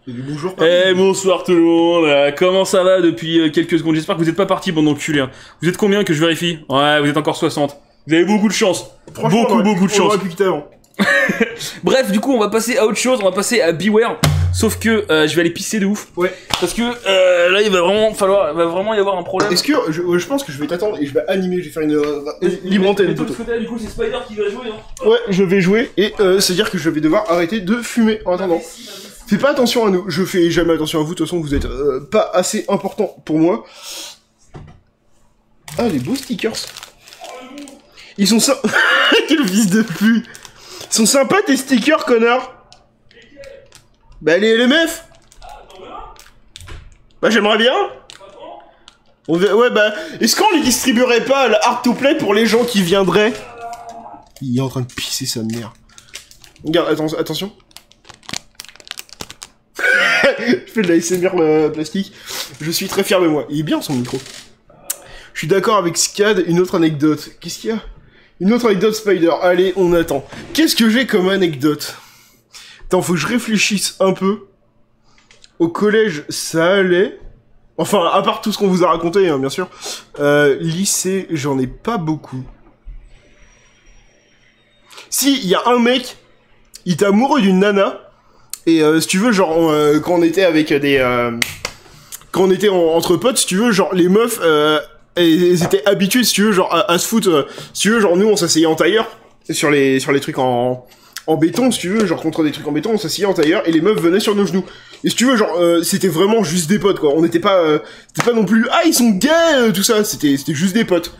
Bonjour. Bonsoir tout le monde, comment ça va depuis quelques secondes? J'espère que vous êtes pas partis, bande d'enculés. Hein. Vous êtes combien que je vérifie? Ouais, vous êtes encore 60. Vous avez beaucoup de chance. Beaucoup de chance. Bref, du coup, on va passer à autre chose, on va passer à Beware. Sauf que je vais aller pisser de ouf. Ouais. Parce que là, il va vraiment y avoir un problème. Est-ce que je pense que je vais t'attendre et je vais animer, je vais faire une libre antenne. Du coup, c'est Spider qui va jouer. Hein. Ouais, je vais jouer et c'est-à-dire que je vais devoir arrêter de fumer en attendant. Fais pas attention à nous, je fais jamais attention à vous, de toute façon vous êtes pas assez important pour moi. Ah, les beaux stickers. Ils sont sympas. Quel fils de pute. Ils sont sympas tes stickers, connard. Bah les LMF. Bah j'aimerais bien. Ouais bah, est-ce qu'on les distribuerait pas à la Hard to Play pour les gens qui viendraient? Il est en train de pisser sa mère. Regarde, attention. Je fais de la ASMR plastique. Je suis très fier de moi. Il est bien son micro. Je suis d'accord avec Scad. Une autre anecdote. Qu'est-ce qu'il y a? Une autre anecdote Spider. Allez, on attend. Qu'est-ce que j'ai comme anecdote? Attends, faut que je réfléchisse un peu. Au collège, ça allait. Enfin, à part tout ce qu'on vous a raconté, hein, bien sûr. Lycée, j'en ai pas beaucoup. Si, il y a un mec, il était amoureux d'une nana. Et si tu veux, genre, quand on était avec des... quand on était entre potes, si tu veux, genre, les meufs, elles étaient habituées, si tu veux, genre, à se foutre... si tu veux, genre, nous, on s'asseyait en tailleur, sur les trucs en béton, si tu veux, genre, contre des trucs en béton, on s'asseyait en tailleur, et les meufs venaient sur nos genoux. Et si tu veux, genre, c'était vraiment juste des potes, quoi. On n'était pas... c'était pas non plus... Ah, ils sont gays, tout ça. C'était juste des potes.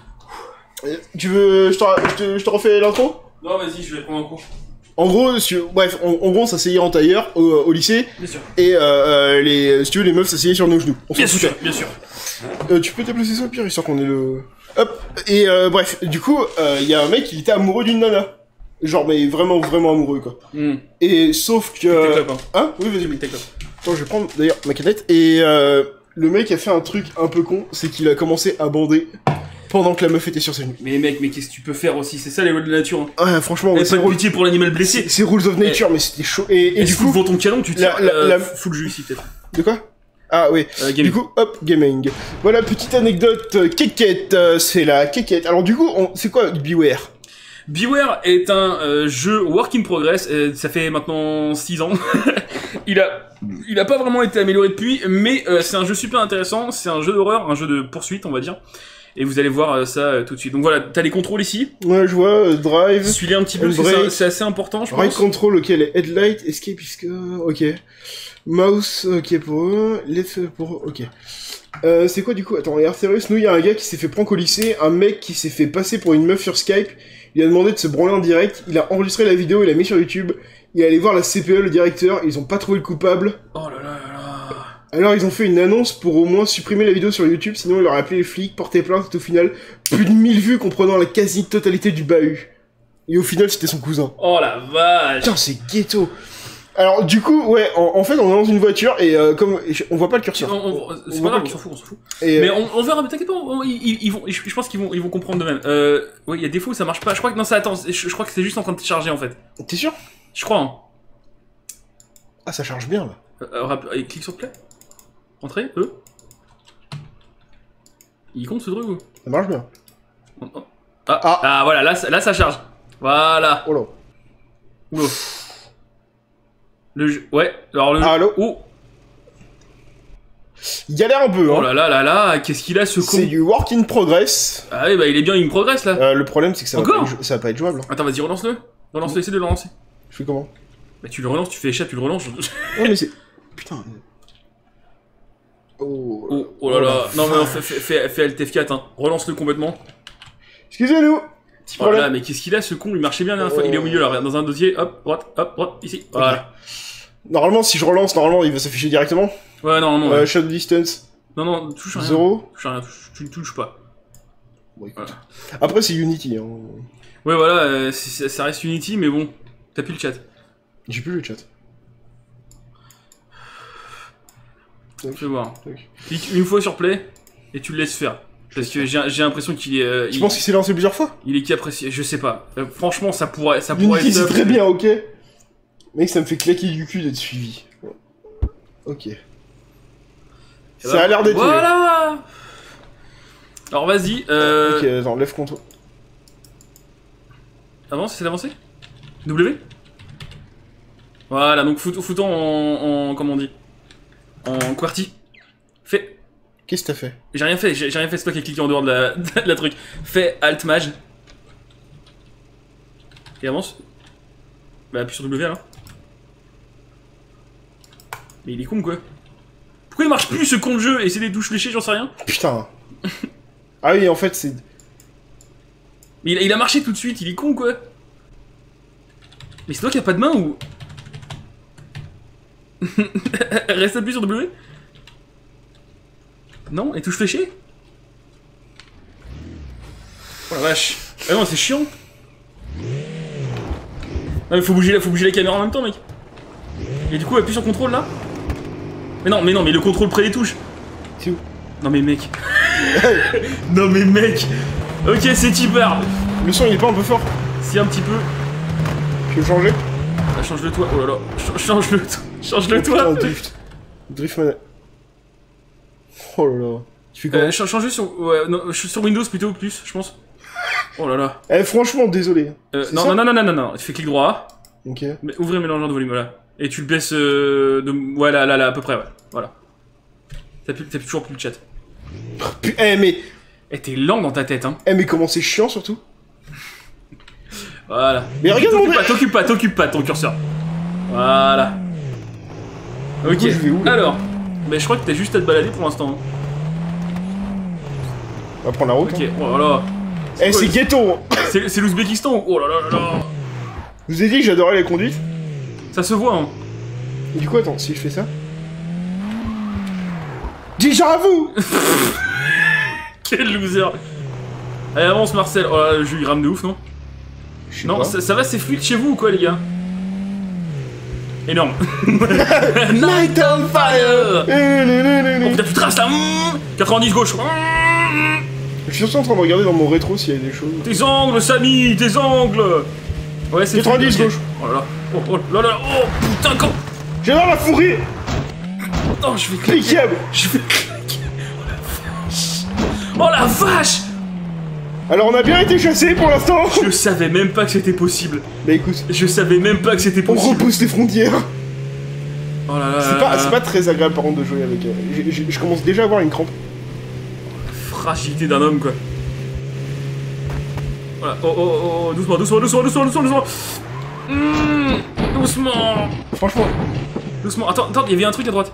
Tu veux... Je te refais l'intro? Non, vas-y, je vais prendre un cours. En gros, bref, en gros, on s'asseyait en tailleur au lycée. Bien sûr. Et si tu veux, les meufs s'asseyaient sur nos genoux. On s'en foutait. Bien sûr. Tu peux déplacer ça, Pierre, histoire qu'on ait le... Hop. Et bref, du coup, il y a un mec, il était amoureux d'une nana. Genre, mais vraiment amoureux, quoi. Mm. Et sauf que... TikTok, hein? Oui, vas-y. TikTok. Attends, je vais prendre, d'ailleurs, ma canette. Et le mec a fait un truc un peu con, c'est qu'il a commencé à bander pendant que la meuf était sur ses genoux. Mais mec, qu'est-ce que tu peux faire aussi? C'est ça les lois de la nature. Hein. Ouais, franchement, c'est pas pitié pour l'animal blessé. C'est rules of nature, mais c'était chaud. Et du coup, devant ton canon, tu tires. Full jus ici peut-être. De quoi? Ah oui. Du coup, hop, gaming. Voilà, petite anecdote kékette. C'est la kékette. Alors du coup, c'est quoi Beware? Beware est un jeu work in progress. Ça fait maintenant 6 ans. Il a pas vraiment été amélioré depuis, mais c'est un jeu super intéressant. C'est un jeu d'horreur, un jeu de poursuite, on va dire. Et vous allez voir ça tout de suite. Donc voilà, t'as les contrôles ici. Ouais, je vois, drive. Suis-les un petit peu, c'est assez important, je pense. Right control, ok, les headlight, escape, ok. Mouse, ok pour eux, left pour ok. C'est quoi du coup? Attends, regarde, sérieux, nous, il y a un gars qui s'est fait prank au lycée, un mec qui s'est fait passer pour une meuf sur Skype, il a demandé de se branler en direct, il a enregistré la vidéo, il l'a mis sur YouTube, il est allé voir la CPE, le directeur, ils ont pas trouvé le coupable. Oh là là là là. Alors ils ont fait une annonce pour au moins supprimer la vidéo sur YouTube, sinon ils leur appelé les flics, porté plainte, et au final, plus de 1000 vues comprenant la quasi-totalité du bahut. Et au final, c'était son cousin. Oh la vache. Putain, c'est ghetto. Alors du coup, ouais, en fait, on est dans une voiture et comme on voit pas le curseur. C'est pas grave, on s'en fout. Et mais on verra, mais t'inquiète pas, ils vont, je pense qu'ils vont comprendre de même. Ouais, il y a des fois où ça marche pas. Je crois que non, ça attend. Je crois que c'est juste en train de charger en fait. T'es sûr? Je crois. Hein. Ah, ça charge bien là. Clique sur play. Entrée, Il compte ce truc ou? Ça marche bien. Ah voilà, là ça charge. Voilà. Oh là. Oula. Le jeu. Ouais, alors le. Allô? Oh. Il galère un peu, hein. Oh là là là là, qu'est-ce qu'il a ce con? C'est du work in progress. Ah oui, bah il est bien, il me progresse là. Le problème c'est que ça va pas être jouable. Attends, vas-y, relance-le. Relance-le, essaie de le relancer. Je fais comment? Bah tu le relances, tu fais échappe, tu le relances. Ouais, mais c'est. Putain. Oh là là. Non, mais fais Alt F4, hein. Relance-le complètement. Excusez-nous. Oh là là, mais qu'est-ce qu'il a ce con? Il marchait bien la dernière fois. Il est au milieu là, regarde, dans un dossier. Hop, droite, ici. Voilà. Normalement, si je relance, il va s'afficher directement. Ouais, non. Shadow distance. Non, touche rien. 0. Touche rien, tu ne touches pas. Bon, écoute. Voilà. Après, c'est Unity. Hein. Ouais, voilà, ça reste Unity, mais bon. T'as plus le chat. J'ai plus le chat. Fais voir. Clique une fois sur play et tu le laisses faire. Parce que j'ai l'impression qu'il est. Tu penses qu'il s'est lancé plusieurs fois? Il est qu'apprécié, je sais pas. Franchement, ça pourrait être. C'est très bien, ok. Mec, ça me fait claquer du cul d'être suivi. Ok. Ça a l'air d'être... Voilà. Alors vas-y. Ok, attends, lève contrôle. Avance, c'est d'avancer. W. Voilà, donc foutons en comment on dit, en QWERTY. Fais. Qu'est-ce que t'as fait? J'ai rien fait, c'est toi qui as cliqué en dehors de la, de la truc. Fais Alt Maj. Et avance. Bah appuie sur W alors. Mais il est con quoi. Pourquoi il marche plus ce con de jeu? Et c'est des touches fléchées, j'en sais rien. Putain. Ah oui, en fait c'est... Mais il a marché tout de suite, il est con quoi. Mais c'est toi qui a pas de main ou... Reste appuyé sur W. Non, et touche fléchée. Oh la vache. Ah non, c'est chiant. Non mais faut bouger la caméra en même temps mec. Et du coup appuie sur contrôle là. Mais non, mais le contrôle près des touches. C'est où? Non mais mec. Non mais mec. Ok, c'est tipper. Le son il est pas un peu fort? Si, un petit peu. Tu veux changer? Ah, change-le toi. Oh là là. Change-le. Change-le toi. Drift man. Oh là là. Tu fais quoi? Change-le sur... Ouais, non, sur Windows plutôt, plus, je pense. Oh là là. Eh, franchement, désolé. Non. Tu fais clic droit. Ok. Mais ouvrez le mélangeur de volume, voilà. Et tu le baisses de... Ouais, là, à peu près, ouais. Voilà. T'appuies toujours plus le chat. Eh, mais... Eh, t'es lent dans ta tête, hein. Eh, mais comment c'est chiant, surtout. Voilà. Mais regarde mon... T'occupe pas de ton curseur. Voilà. Ok. Du coup, je vais où, là? Alors. Mais je crois que t'as juste à te balader pour l'instant. On va prendre la route. Ok, hein. oh là là. Eh, c'est ghetto. C'est l'Ouzbékistan. Oh là là là là. Je vous ai dit que j'adorais les conduites. Ça se voit, hein. Et du coup, attends, si je fais ça... Déjà à vous. Quel loser. Allez, avance Marcel. Oh là, le jeu il rame de ouf, non? Non, ça va, c'est fluide chez vous ou quoi, les gars? Énorme. Night on fire. Oh putain, tu traces là. 90 gauche. Je suis surtout en train de regarder dans mon rétro s'il y a des choses. Tes angles, Samy, tes angles. Ouais, c'est 90 gauche. Oh là là. Oh là là. Oh putain, quand... J'ai dans la fourrure. Oh, je vais claquer. Cliquable. Je vais claquer. Oh la vache. Alors on a bien été chassés pour l'instant. Je savais même pas que c'était possible. Bah écoute, je savais même pas que c'était possible. On repousse les frontières. Oh là là. C'est pas très agréable par contre de jouer avec. Je commence déjà à avoir une crampe. La fragilité d'un homme quoi. Voilà. Oh, doucement. Doucement. Franchement. Doucement. Attends, il y avait un truc à droite.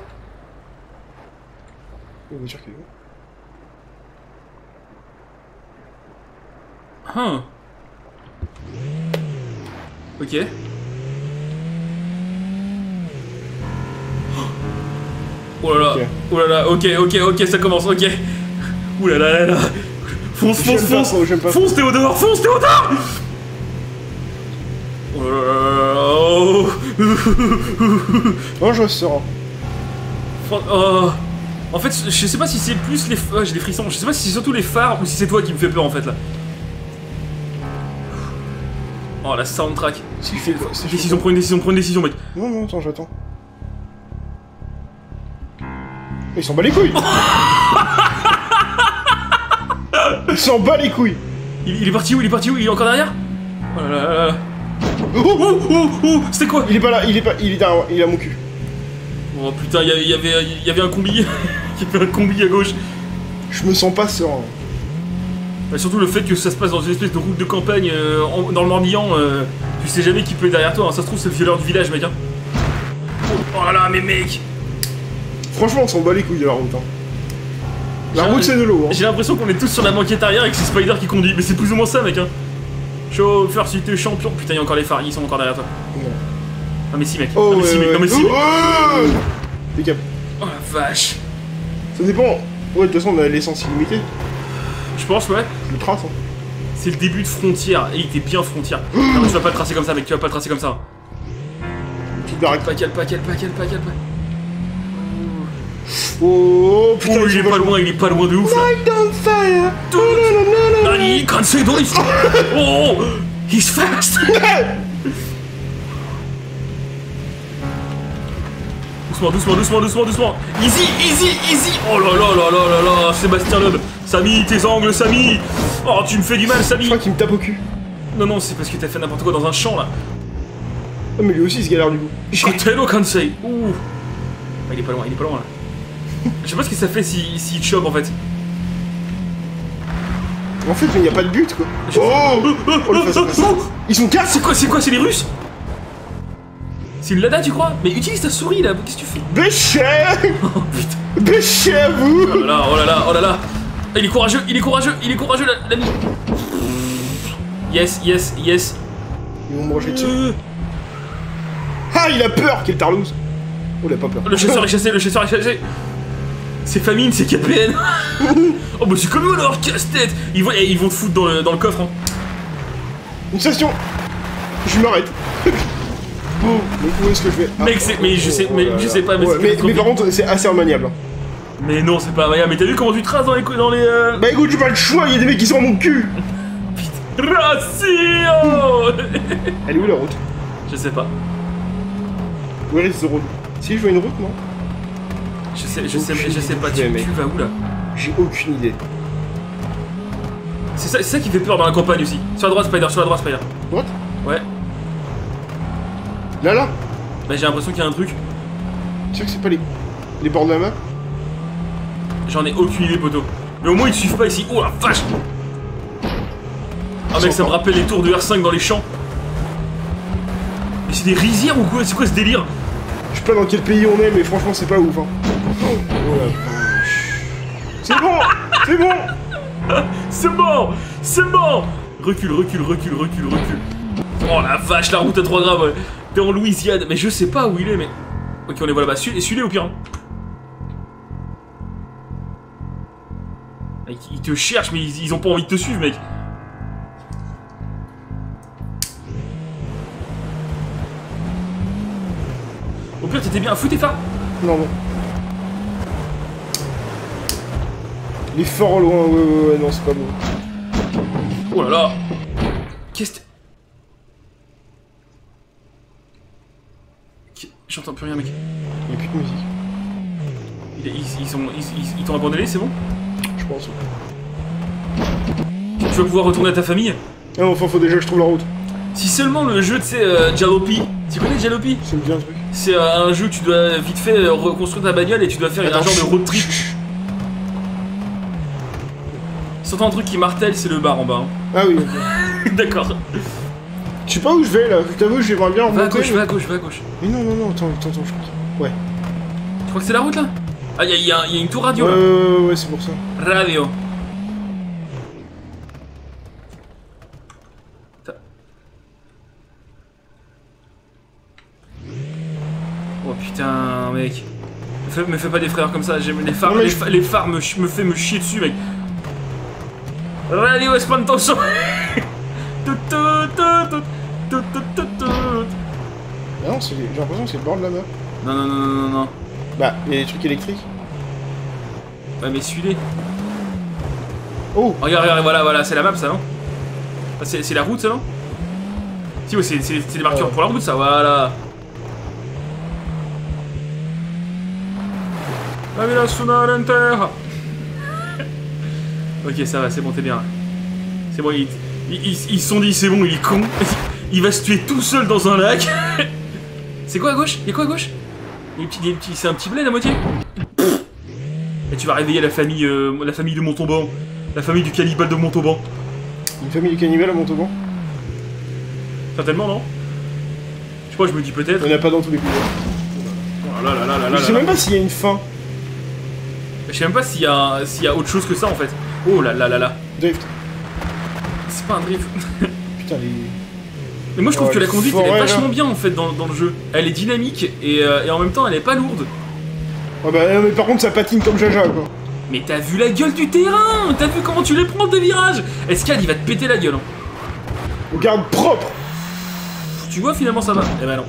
Bien sûr qu'il est. Ok. Oh là là. Okay. Oh là là. Ok, ça commence. Ok. Ouh là là là. Fonce. Fonce Théodore. Oh là là. Oh. Oh, je sors. Oh. En fait, je sais pas si c'est plus les... Oh, j'ai des frissons. Je sais pas si c'est surtout les phares ou si c'est toi qui me fais peur en fait là. Oh la soundtrack. Prends une décision mec. Non, attends, j'attends. Ils s'en bat les couilles. Il s'en bat les couilles. Il est parti où? Il est encore derrière? Oh là là là. Oh, c'était quoi? Il est pas là, il est derrière, il est à mon cul. Oh putain, il y avait un combi. Il y avait un combi à gauche. Je me sens pas serein. Et surtout le fait que ça se passe dans une espèce de route de campagne dans le Morbihan, tu sais jamais qui peut être derrière toi, hein. Ça se trouve c'est le violeur du village mec hein. Oh là là mais mec. Franchement on s'en bat les couilles de la route hein. La route c'est de l'eau hein. J'ai l'impression qu'on est tous sur la banquette arrière et que c'est Spider qui conduit, mais c'est plus ou moins ça mec hein. Chauffeur si t'es champion. Putain il y a encore les phares, ils sont encore derrière toi. Non mais si mec, oh, non mais si mec, non mais si mec. Fais cap. Oh la vache. Ça dépend. Ouais de toute façon on a l'essence illimitée. Je pense ouais. Je le trace hein. C'est le début de frontière, et il était bien frontière. Non mais tu vas pas le tracer comme ça mec, tu vas pas le tracer comme ça. Pas. Oh putain il est pas loin de ouf là. Light on fire. Nani, can't say this. Oh, he's fast. Doucement, doucement, doucement, doucement, doucement. Easy, easy, easy. Oh là là là là là là, Sébastien Loeb. Samy, tes angles, Samy. Oh, tu me fais du mal, Samy. Je crois qu'il me tape au cul. Non, non, c'est parce que t'as fait n'importe quoi dans un champ, là. Ah, mais lui aussi, il se galère du coup. Kotelo Kansei. Ouh. Ah, il est pas loin, là. Je sais pas ce que ça fait s'il chope, en fait. En fait, mais il n'y a pas de but, quoi. Ils sont 4. C'est quoi, c'est les Russes? C'est une Lada, tu crois? Mais utilise ta souris, là, qu'est-ce que tu fais? Bêchez. Oh, putain. Bêchez à vous. Oh là là, oh là là, oh là là. Il est courageux, l'ami. Yes, yes, yes. Ils vont me manger dessus. Ah, il a peur, quel tarlouse. Oh, il a pas peur. Le chasseur est chassé. C'est famine, c'est KPN. Oh bah c'est comme eux alors, casse-tête. Ils vont te foutre dans le coffre, hein. Une station. Je m'arrête. Bon, mais où est-ce que je vais? Mec, je sais pas, mais ouais, mais par contre, c'est assez immaniable. Mais non, c'est pas maniable. Mais t'as vu comment tu traces dans les Bah écoute, j'ai pas le choix, il y a des mecs qui sont à mon cul. Putain, Ratio. Elle est où la route? Je sais pas. Where is the road? Si, je vois une route, non? Je sais pas, tu vas où là? J'ai aucune idée. C'est ça qui fait peur dans la campagne aussi. Sur la droite, Spider, Droite? Ouais. Là? Bah j'ai l'impression qu'il y a un truc. Tu sais que c'est pas les bords de la map? J'en ai aucune idée, poteau. Mais au moins ils te suivent pas ici. Oh la vache! Ah mec, ça me rappelle les tours de R5 dans les champs. Mais c'est des rizières ou quoi? C'est quoi ce délire? Je sais pas dans quel pays on est, mais franchement c'est pas ouf, hein. Oh la vache. C'est bon! C'est bon! C'est mort! Recule. Oh la vache, la route à 3 grammes, ouais. T'es en Louisiane, mais je sais pas où il est, mais... Ok, on les voit là-bas. Suis-les au pire. Hein. Ils te cherchent, mais ils ont pas envie de te suivre, mec. Au pire, t'étais bien. Fous tes phares. Non. Les forts au loin, ouais, non, c'est pas bon. Oh là là. Qu'est-ce que... J'entends plus rien, mec. Il n'y a plus de musique. Ils t'ont abandonné, c'est bon? Je pense. Tu vas pouvoir retourner à ta famille? Ah, enfin, faut déjà que je trouve la route. Si seulement le jeu, tu sais, Jalopy. Tu connais Jalopy? C'est bien un truc. C'est un jeu où tu dois vite fait reconstruire ta bagnole et tu dois faire un genre de road trip. Si t'entends un truc qui martèle, c'est le bar en bas. Hein. Ah oui, ok. D'accord. Je sais pas où je vais là, je t'avoue, j'aimerais bien remonter. Va à gauche. Mais non, attends, je pense. Ouais. Tu crois que c'est la route là? Ah, il y a une tour radio là. Ouais, c'est pour ça. Radio. Oh putain, mec. Me fais pas des frères comme ça, j'aime les phares, les phares me fait me chier dessus, mec. Radio espantoso. Ah non, j'ai l'impression que c'est le bord de la map. Non. Bah, il y a des trucs électriques. Ouais, mais suis-les. Oh! Regarde, voilà, c'est la map ça, non? C'est la route ça, non? Si, ouais, c'est des marqueurs pour la route ça, voilà. La villa sonare terra. Ok, ça va, c'est bon, t'es bien. C'est bon, ils se sont dit, c'est bon, il est con. Il va se tuer tout seul dans un lac. C'est quoi à gauche? Y'a quoi à gauche? C'est un petit bled à moitié. Et tu vas réveiller la famille de Montauban. La famille du cannibale de Montauban. Une famille du cannibale à Montauban? Certainement, non? Je sais pas, je me dis peut-être. Il n'y en a pas dans tous les couloirs. Oh là là là là là. Je sais même pas s'il y a une fin. Je sais même pas s'il y a autre chose que ça en fait. Oh là là là là. Drift. C'est pas un drift. Putain, les... Mais moi je trouve que la conduite elle est vachement là. bien en fait dans le jeu. Elle est dynamique et en même temps elle est pas lourde. Ouais bah mais par contre ça patine comme Jaja quoi. Mais t'as vu la gueule du terrain? T'as vu comment tu les prends tes virages? Escale il va te péter la gueule. Hein. Regarde propre. Tu vois finalement ça va. Eh ben non.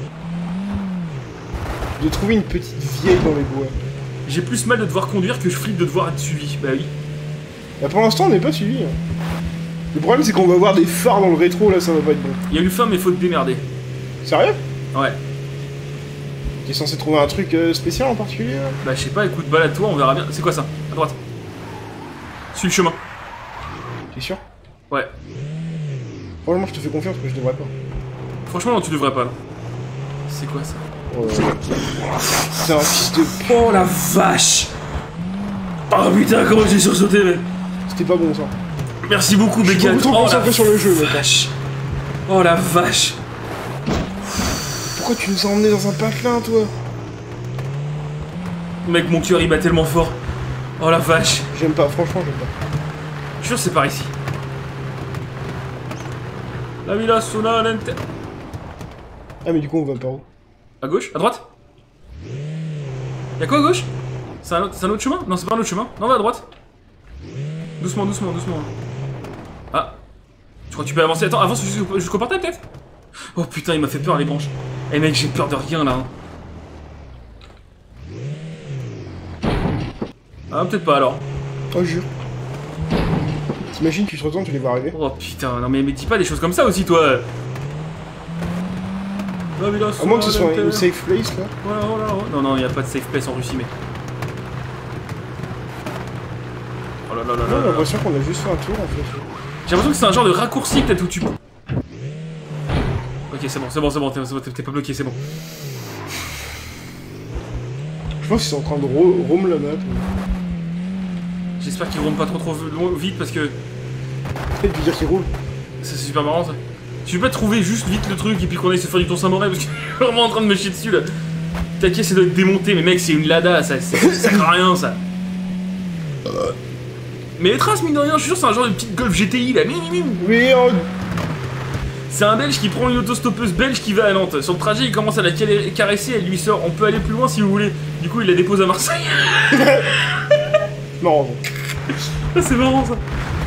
J'ai trouvé une petite vieille dans les bois. J'ai plus mal de devoir conduire que je flippe de devoir être suivi. Bah oui. Bah pour l'instant on n'est pas suivi. Hein. Le problème c'est qu'on va avoir des phares dans le rétro là, ça va pas être bon. Il y a eu faim mais faut te démerder. Sérieux? Ouais. T'es censé trouver un truc spécial en particulier là? Bah je sais pas, écoute, balade-toi, on verra bien. C'est quoi ça? À droite. Suis le chemin. T'es sûr? Ouais. Franchement, je te fais confiance, mais je devrais pas. Franchement, non, tu devrais pas là. C'est quoi ça? C'est un fils de... Oh la vache! Oh putain, comment j'ai sursauté, mec! C'était pas bon ça. Merci beaucoup, Bécat. Je suis beaucoup trop concentré sur le jeu, mec. Oh la vache! Pourquoi tu nous as emmenés dans un patelin, toi? Mec, mon cœur il bat tellement fort. Oh la vache! J'aime pas, franchement, j'aime pas. Je suis sûr que c'est par ici. La Villa Sonalente. Ah, mais du coup, on va par où? À gauche? À droite? Y'a quoi à gauche? C'est un autre chemin? Non, c'est pas un autre chemin. Non, on va à droite. Doucement, doucement, doucement. Ah. Tu crois que tu peux avancer? Attends, avance jusqu'au portail peut-être? Oh putain, il m'a fait peur les branches. Eh mec, j'ai peur de rien là. Ah, peut-être pas alors. Oh, jure. T'imagines, tu te retournes, tu les vois arriver. Oh putain, non mais dis pas des choses comme ça aussi, toi. À moins que ce soit une safe place là. Voilà. Non, non, il a pas de safe place en Russie, mec. Oh là là là là. J'ai l'impression qu'on a juste fait un tour en fait. J'ai l'impression que c'est un genre de raccourci peut-être où tu... Ok, c'est bon, t'es pas bloqué, c'est bon. Je pense qu'ils sont en train de roam la map. J'espère qu'ils roulent pas trop vite parce que... Et puis dire qu'ils roulent. C'est super marrant ça. Tu peux pas trouver juste vite le truc et puis qu'on aille se faire du tour samouraï parce que je suis vraiment en train de me chier dessus là. T'inquiète, ça doit être démonté, mais mec, c'est une Lada, ça sert à rien ça. Mais les traces, mine de rien, je suis sûr c'est un genre de petite Golf GTI là. Oui, c'est un Belge qui prend une autostoppeuse belge qui va à Nantes. Sur le trajet, il commence à la caresser, elle lui sort. On peut aller plus loin si vous voulez. Du coup, il la dépose à Marseille. Non. C'est marrant ça.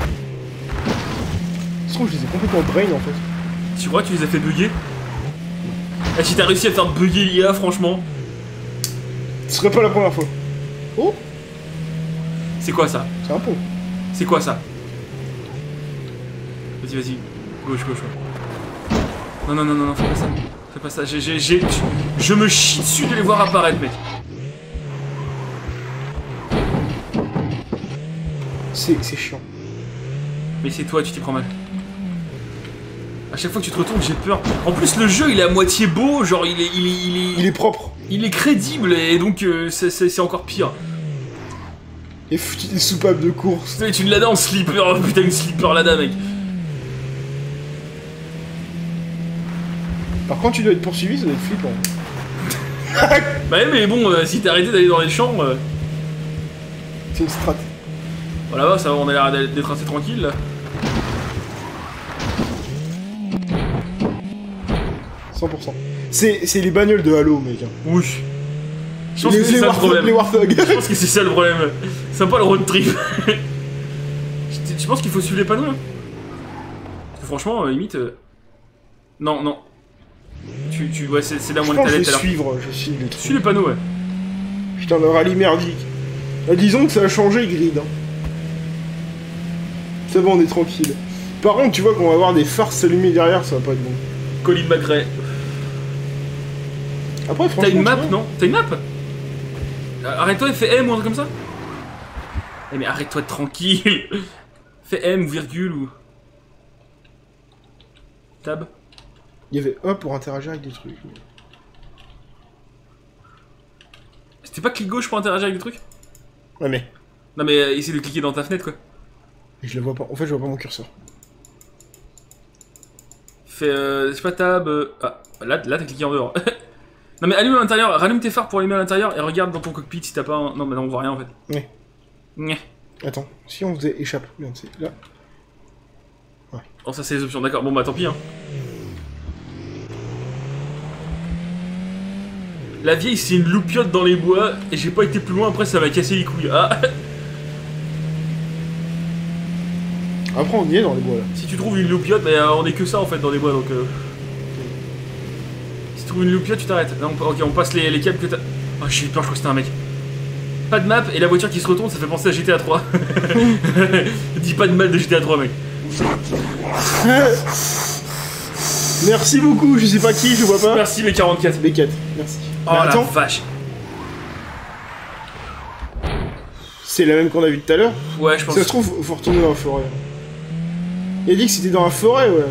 Je trouve que je les ai complètement brain en fait. Tu crois que tu les as fait bugger? Ah, si t'as réussi à faire bugger l'IA, franchement. Ce serait pas la première fois. Oh. C'est quoi ça? C'est un pont. C'est quoi ça? Vas-y. Gauche. Non, fais pas ça. Fais pas ça. Je me chie dessus de les voir apparaître, mec. C'est chiant. Mais c'est toi, tu t'y prends mal. À chaque fois que tu te retournes, j'ai peur. En plus, le jeu, il est à moitié beau, genre il est propre. Il est crédible, et donc c'est encore pire. Et foutu des soupapes de course. C'est une Lada en slipper, oh, putain, une slipper Lada, mec. Par contre, tu dois être poursuivi, ça doit être flippant. Bah ouais, mais bon, si t'es arrêté d'aller dans les champs... C'est une strat. Voilà, bah, ça va, on a l'air d'être assez tranquille, là. 100%. C'est les bagnoles de Halo, mec. Oui. Je pense que c'est ça le problème. Les Warthog. Je pense que c'est ça le problème. Sympa le road trip. Je pense qu'il faut suivre les panneaux, là. Parce que franchement, limite... Non. Ouais, c'est là où on est allé tout à l'heure. Je suis les trucs. Suis les panneaux, ouais. Putain, le rallye merdique. Là, disons que ça a changé, Grid. Hein. Ça va, on est tranquille. Par contre, tu vois qu'on va avoir des phares s'allumer derrière, ça va pas être bon. Colin McRae. Après, franchement... T'as une map, non? T'as une map? Arrête-toi et fais M ou un truc comme ça? Eh mais arrête-toi tranquille. Fais M, virgule ou... Tab. Il y avait E pour interagir avec des trucs. C'était pas clic gauche pour interagir avec des trucs? Ouais mais... Non mais essaie de cliquer dans ta fenêtre quoi. Et je le vois pas, en fait je vois pas mon curseur. Fais je sais pas tab... Ah, là t'as cliqué en dehors. Non mais allume à l'intérieur, rallume tes phares pour allumer à l'intérieur et regarde dans ton cockpit si t'as pas un... Non mais non on voit rien en fait. Ouais. Ouais. Attends, si on faisait échappe, regarde, c'est là. Ouais. Oh ça c'est les options, d'accord, bon bah tant pis hein. La vieille c'est une loupiote dans les bois et j'ai pas été plus loin, après ça m'a cassé les couilles. Ah. Après on y est dans les bois là. Si tu trouves une loupiote, mais on est que ça en fait dans les bois donc... Si tu trouves une loupiote tu t'arrêtes. Ok on passe les câbles que t'as... Oh j'ai eu peur, je crois que c'était un mec. Pas de map et la voiture qui se retourne ça fait penser à GTA 3. Dis pas de mal de GTA 3 mec. Merci beaucoup, je sais pas qui, je vois pas. Merci B44. B4, merci. Oh la vache. C'est la même qu'on a vu tout à l'heure. Ouais, je pense. Ça se trouve, faut retourner dans la forêt. Il a dit que c'était dans la forêt, ouais.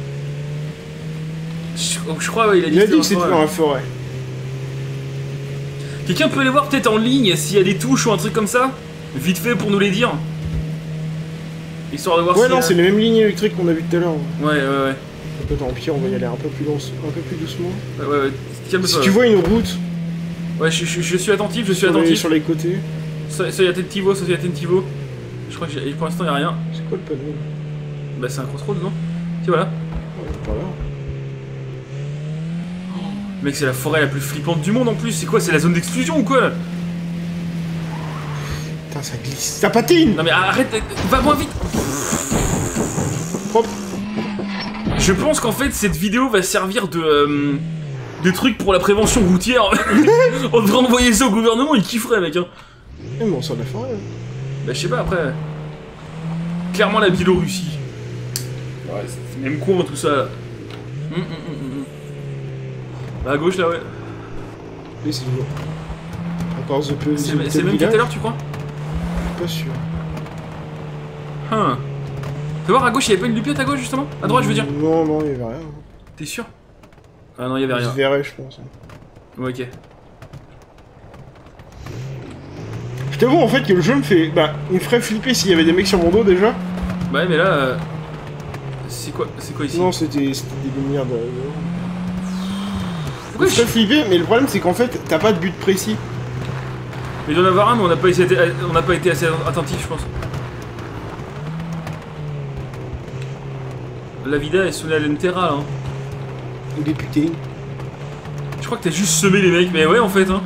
Je crois, ouais, il a dit que c'était dans la forêt. Quelqu'un peut aller voir peut-être en ligne s'il y a des touches ou un truc comme ça? Vite fait pour nous les dire. Histoire de voir si... Ouais, non, c'est les mêmes lignes électriques qu'on a vu tout à l'heure. Ouais. Tant pis, on va y aller un peu plus doucement. Ouais. Calme-toi. Si tu vois une route... Ouais, je suis attentif, Sur les côtés. Ça y a Tentivo. Je crois que pour l'instant, il y a rien. C'est quoi le panneau? Bah, c'est un crossroad, non? Tiens, voilà. Ouais, par là. Mec, c'est la forêt la plus flippante du monde en plus. C'est quoi? C'est la zone d'exclusion ou quoi là? Putain, ça glisse. Ça patine! Non mais arrête, va moins vite! Propre. Je pense qu'en fait, cette vidéo va servir de truc pour la prévention routière. On devrait envoyer ça au gouvernement, il kifferait, mec. Hein. Mais on sort de la forêt. Bah, je sais pas, après. Clairement, la Biélorussie. Ouais, c'est même con, tout ça. Là. À gauche, là, ouais. Oui, c'est toujours. Encore The Peu. C'est le même que tout à l'heure, tu crois? Pas sûr. Fais voir, à gauche, il y avait pas une lupette à gauche, justement? À droite, je veux dire. Non, il y avait rien. T'es sûr? Ah non, il y avait rien. Je verrai, je pense. Ouais, ok. Je t'avoue en fait que le jeu me fait. Bah, il me ferait flipper s'il y avait des mecs sur mon dos déjà. Ouais, mais là. C'est quoi ici? Non, c'était des lumières de. Il me ferait flipper, mais le problème c'est qu'en fait, t'as pas de but précis. Mais il doit en avoir un, mais on n'a pas été assez attentif, je pense. La vida est sonnée à l'entera, hein. Ou des putains. Je crois que t'as juste semé les mecs, mais ouais, en fait, hein.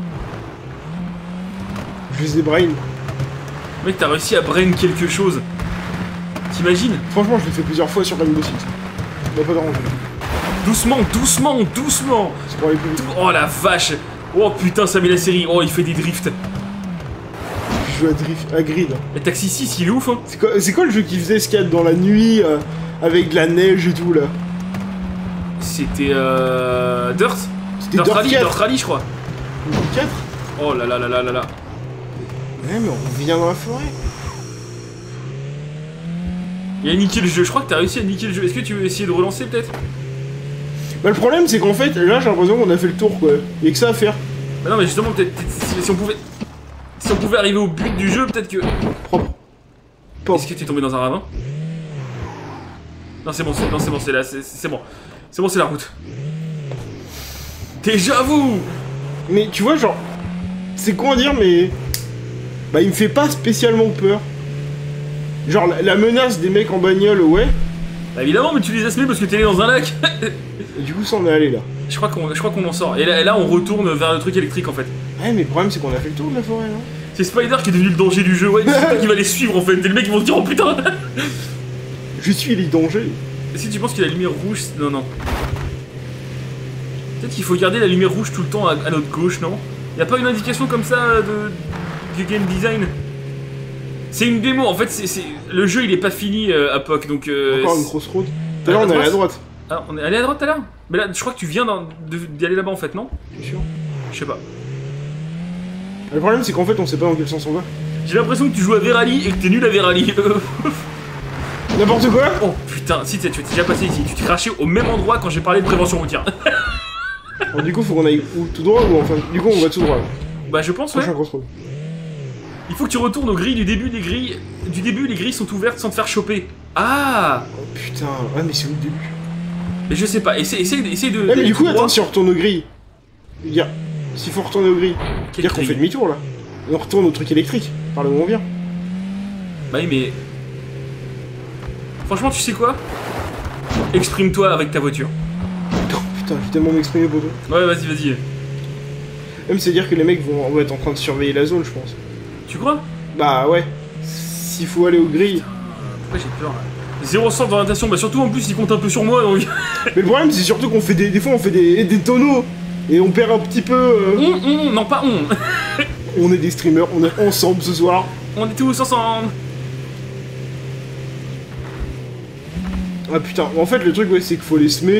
Je les ai brain. Mec, t'as réussi à brain quelque chose. T'imagines? Franchement, je l'ai fait plusieurs fois sur Rainbow Six. Ça va pas déranger. Doucement. C'est pour aller plus vite. Oh la vache. Oh putain, ça met la série. Oh, il fait des drifts. Je joue à Grid. Et Taxi 6, il est ouf, hein. C'est quoi le jeu qui faisait skate dans la nuit avec de la neige et tout là? C'était Dirt. C'était Dirt Rally, je crois. Dirt 4. Oh là là. Ouais, mais on revient dans la forêt. Il a niqué le jeu. Je crois que t'as réussi à niquer le jeu. Est-ce que tu veux essayer de relancer peut-être? Bah le problème c'est qu'en fait là j'ai l'impression qu'on a fait le tour quoi. Il y a que ça à faire. Bah non mais justement peut-être si on pouvait arriver au but du jeu peut-être que... Propre. Est-ce que t'es tombé dans un ravin? Non c'est bon, c'est là, c'est bon. C'est bon, c'est la route. Déjà vous. Mais tu vois genre... C'est con à dire mais... Bah il me fait pas spécialement peur. Genre la menace des mecs en bagnole ouais. Bah évidemment mais tu les as semés parce que t'es allé dans un lac. Et du coup ça en est allé là. Je crois qu'on en sort. Et là on retourne vers le truc électrique en fait. Ouais mais le problème c'est qu'on a fait le tour de la forêt là. C'est Spider qui est devenu le danger du jeu, ouais, c'est toi qui va les suivre en fait. Et les mecs ils vont se dire oh putain. Je suis les dangers. Est-ce que tu penses que la lumière rouge... Non. Peut-être qu'il faut garder la lumière rouge tout le temps à notre gauche, non? Y'a pas une indication comme ça du game design? C'est une démo, en fait, le jeu il est pas fini à POC, donc... Encore une grosse route. Tout à l'heure on est allé à droite. Ah, on est allé à droite tout à l'heure? Mais là, je crois que tu viens d'y aller là-bas en fait, non? T'es sûr? Je sais pas. Le problème c'est qu'en fait on sait pas dans quel sens on va. J'ai l'impression que tu joues à Verali et que t'es nul à Verali. N'importe quoi? Oh putain, si tu t'es déjà passé ici, tu t'es craché au même endroit quand j'ai parlé de prévention routière. Alors, du coup faut qu'on aille où, tout droit ou enfin... Du coup on va tout droit là. Bah je pense ouais. Prochain crossroad. Il faut que tu retournes aux grilles du début, les grilles sont ouvertes sans te faire choper. Ah. Oh putain, ouais mais c'est où le début? Mais je sais pas, essaye de... Ouais mais du coup attends si on retourne aux grilles. Dire, s'il faut retourner aux grilles, dire qu'on fait demi-tour là. Et on retourne au truc électrique, par là où on vient. Bah oui mais... Franchement tu sais quoi? Exprime-toi avec ta voiture. Oh putain, j'ai tellement m'exprimer pour toi. Ouais vas-y. Même c'est dire que les mecs vont être en train de surveiller la zone je pense. Tu crois? Bah ouais. S'il faut aller aux grilles. Pourquoi j'ai peur là? 0 centre d'orientation, bah surtout en plus ils comptent un peu sur moi donc... Mais le problème c'est surtout qu'on fait des fois on fait des tonneaux. Et on perd un petit peu... non pas on. On est des streamers, on est ensemble ce soir. On est tous ensemble. Ah putain, en fait le truc ouais c'est qu'il faut les semer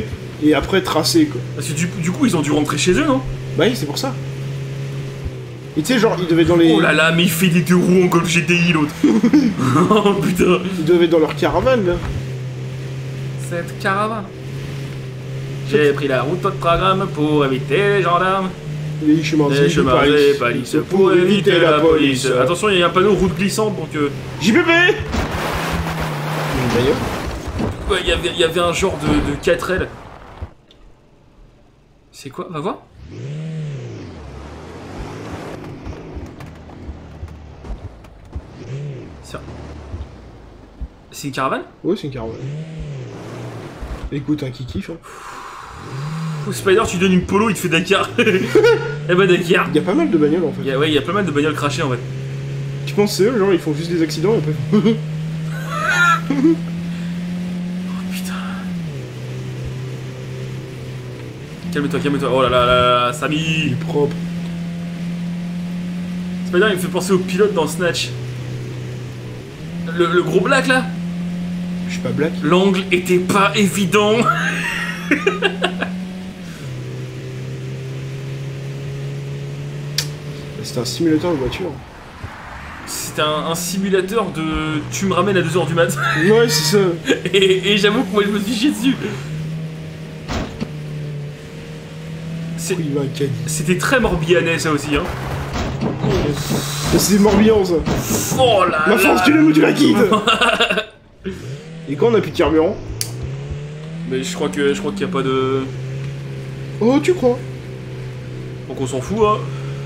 Et après tracer quoi. Parce que du coup ils ont dû rentrer chez eux, non? Bah oui, c'est pour ça. Et tu sais, genre, ils devaient être dans les... Oh là là, mais il fait des deux roues en Golf GTI, l'autre. Oh putain. Ils devaient être dans leur caravane, là. Cette caravane. J'ai pris la route de programme pour éviter les gendarmes. Les chemins des polices pour éviter la police. Attention, il y a un panneau route glissante, donc... JPP. D'ailleurs. Ouais, il y avait un genre de 4L. C'est quoi? Va voir. C'est une caravane? Ouais, c'est une caravane. Écoute, un qui kiffe. Hein. Oh, Spider, tu donnes une polo, il te fait Dakar. Eh ben Dakar. Il y a pas mal de bagnoles en fait. Ouais, il y a pas mal de bagnoles crachées en fait. Tu penses c'est eux, genre ils font juste des accidents et après. Oh putain. Calme-toi, calme-toi. Oh là là là là, Samy. Il est propre. Spider, il me fait penser au pilote dans Snatch. Le gros black là. Je suis pas black. L'angle était pas évident. C'était un simulateur de voiture. C'était un simulateur de... Tu me ramènes à 2h du mat. Ouais, c'est ça. Et j'avoue que moi je me suis chié dessus. C'était très Morbihanais ça aussi hein. C'est Morbihan ça. Oh là la France tu l'aimes ou tu la quittes. Et quand on a plus de carburant? Mais je crois qu'il n'y a pas de... Oh tu crois? Donc on s'en fout hein.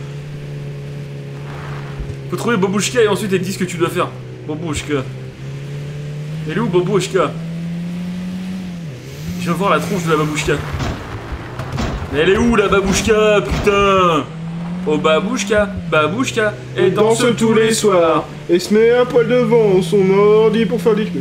Faut trouver Babouchka et ensuite elle te dit ce que tu dois faire. Babouchka. Elle est où Babouchka? Je viens voir la tronche de la Babouchka. Mais elle est où la Babouchka putain? Oh Babouchka, Babouchka, elle danse tous les soirs. Et se met un poil devant son ordi pour faire des trucs.